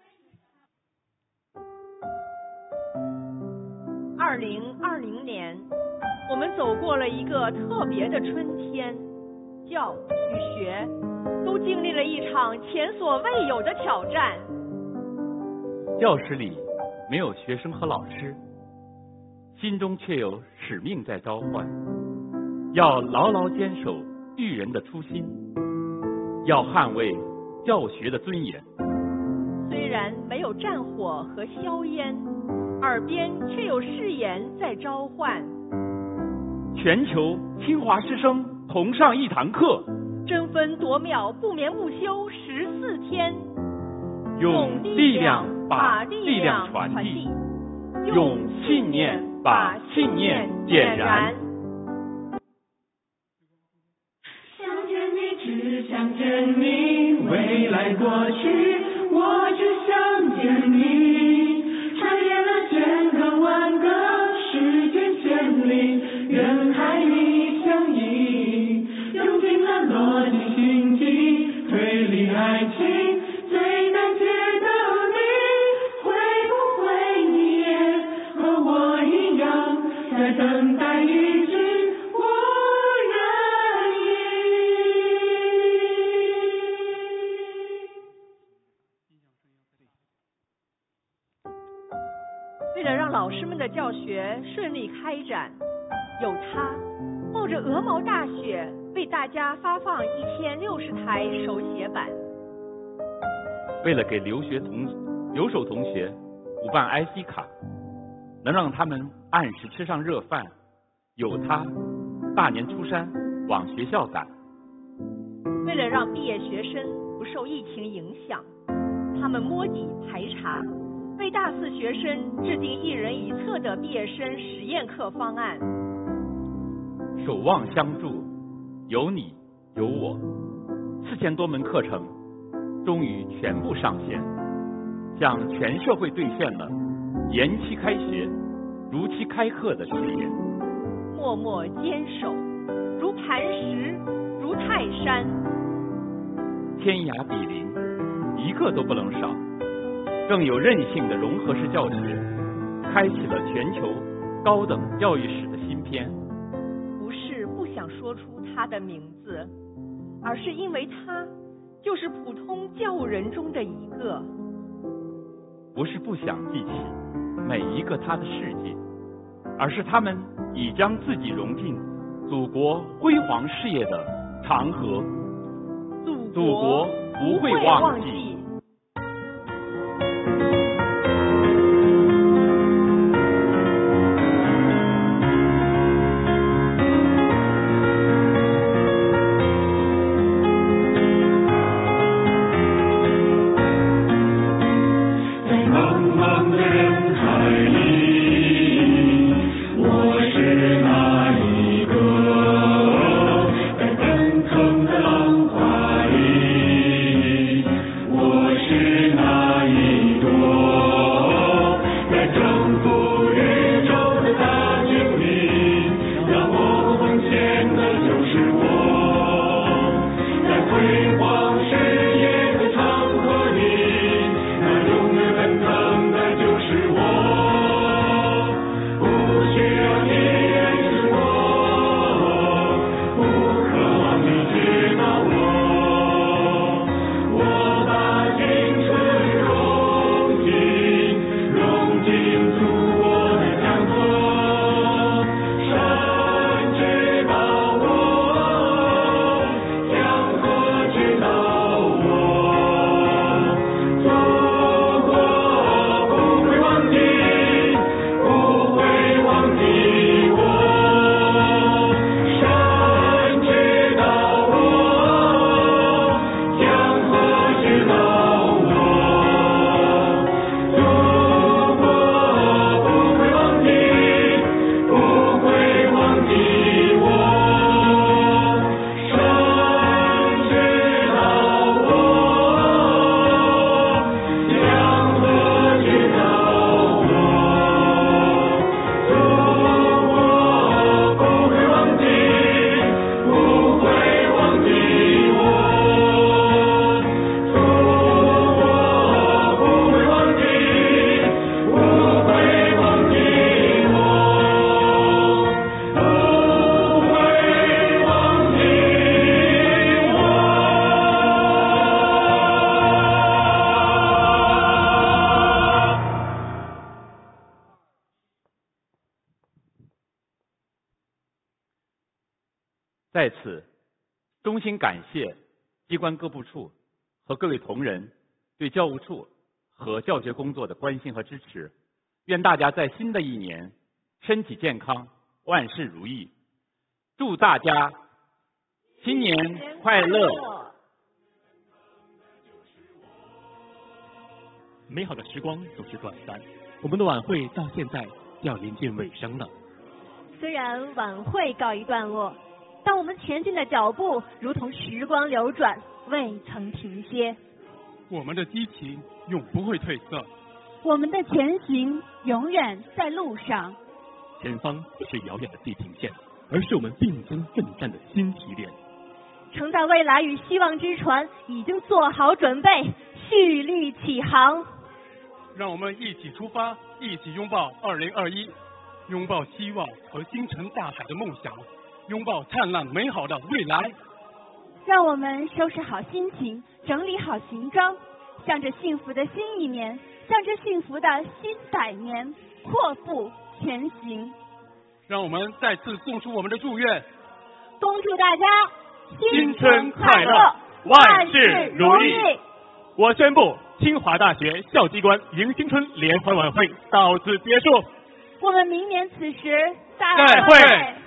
F: 2020年，我们走过了一个特别的春天，教与学都经历了一场前所未有的挑战。
H: 教室里没有学生和老师，心中却有使命在召唤，要牢牢坚守育人的初心，要捍卫教学的尊严。
F: 虽然没有战火和硝烟，耳边却有誓言在召唤。
H: 全球清华师生同上一堂课，
F: 争分夺秒，不眠不休14天，
H: 用力量把力量传递，用信念把信念点燃。
J: 想见你，只想见你，未来过去，我只想见你。穿越了千个万个时间千里，人海里相依，用尽了逻辑心机，推理爱情最难解的谜，会不会你也和我一样，在等待一句我愿意。
F: 为了让老师们的教学顺利开展，有他冒着鹅毛大雪为大家发放1060台手写板。
H: 为了给留守同学补办 IC 卡，能让他们按时吃上热饭，有他大年初三往学校赶。
F: 为了让毕业学生不受疫情影响，他们摸底排查，为大四学生制定1人1册的毕业生实验课方案。
H: 守望相助，有你有我，4000多门课程终于全部上线，向全社会兑现了延期开学、如期开课的誓言。
F: 默默坚守，如磐石，如泰山。
H: 天涯比邻，一个都不能少。更有韧性的融合式教学，开启了全球高等教育史的新篇。
F: 不是不想说出他的名字，而是因为他就是普通教务人中的一个。
H: 不是不想记起每一个他的事迹，而是他们已将自己融进祖国辉煌事业的长河。祖国不会忘记。
J: 我
H: 在此，衷心感谢机关各部处和各位同仁对教务处和教学工作的关心和支持。愿大家在新的一年身体健康，万事如意。祝大家新年快乐！
A: 美好的时光总是短暂，我们的晚会到现在要临近尾声了。
B: 虽然晚会告一段落，但我们前进的脚步如同时光流转，未曾停歇。
D: 我们的激情永不会褪色，
M: 我们的前行永远在路上。
A: 前方不是遥远的地平线，而是我们并肩奋战的新起点。
B: 承载未来与希望之船已经做好准备，蓄力起航。
D: 让我们一起出发，一起拥抱2021，拥抱希望和星辰大海的梦想，拥抱灿烂美好的未来。
M: 让我们收拾好心情，整理好行装，向着幸福的新一年，向着幸福的新100年阔步前行。
D: 让我们再次送出我们的祝愿，
B: 恭祝大家
A: 新春快乐，万事如意。我宣布，清华大学校机关迎新春联欢晚会到此结束。
B: 我们明年此时再
A: 会。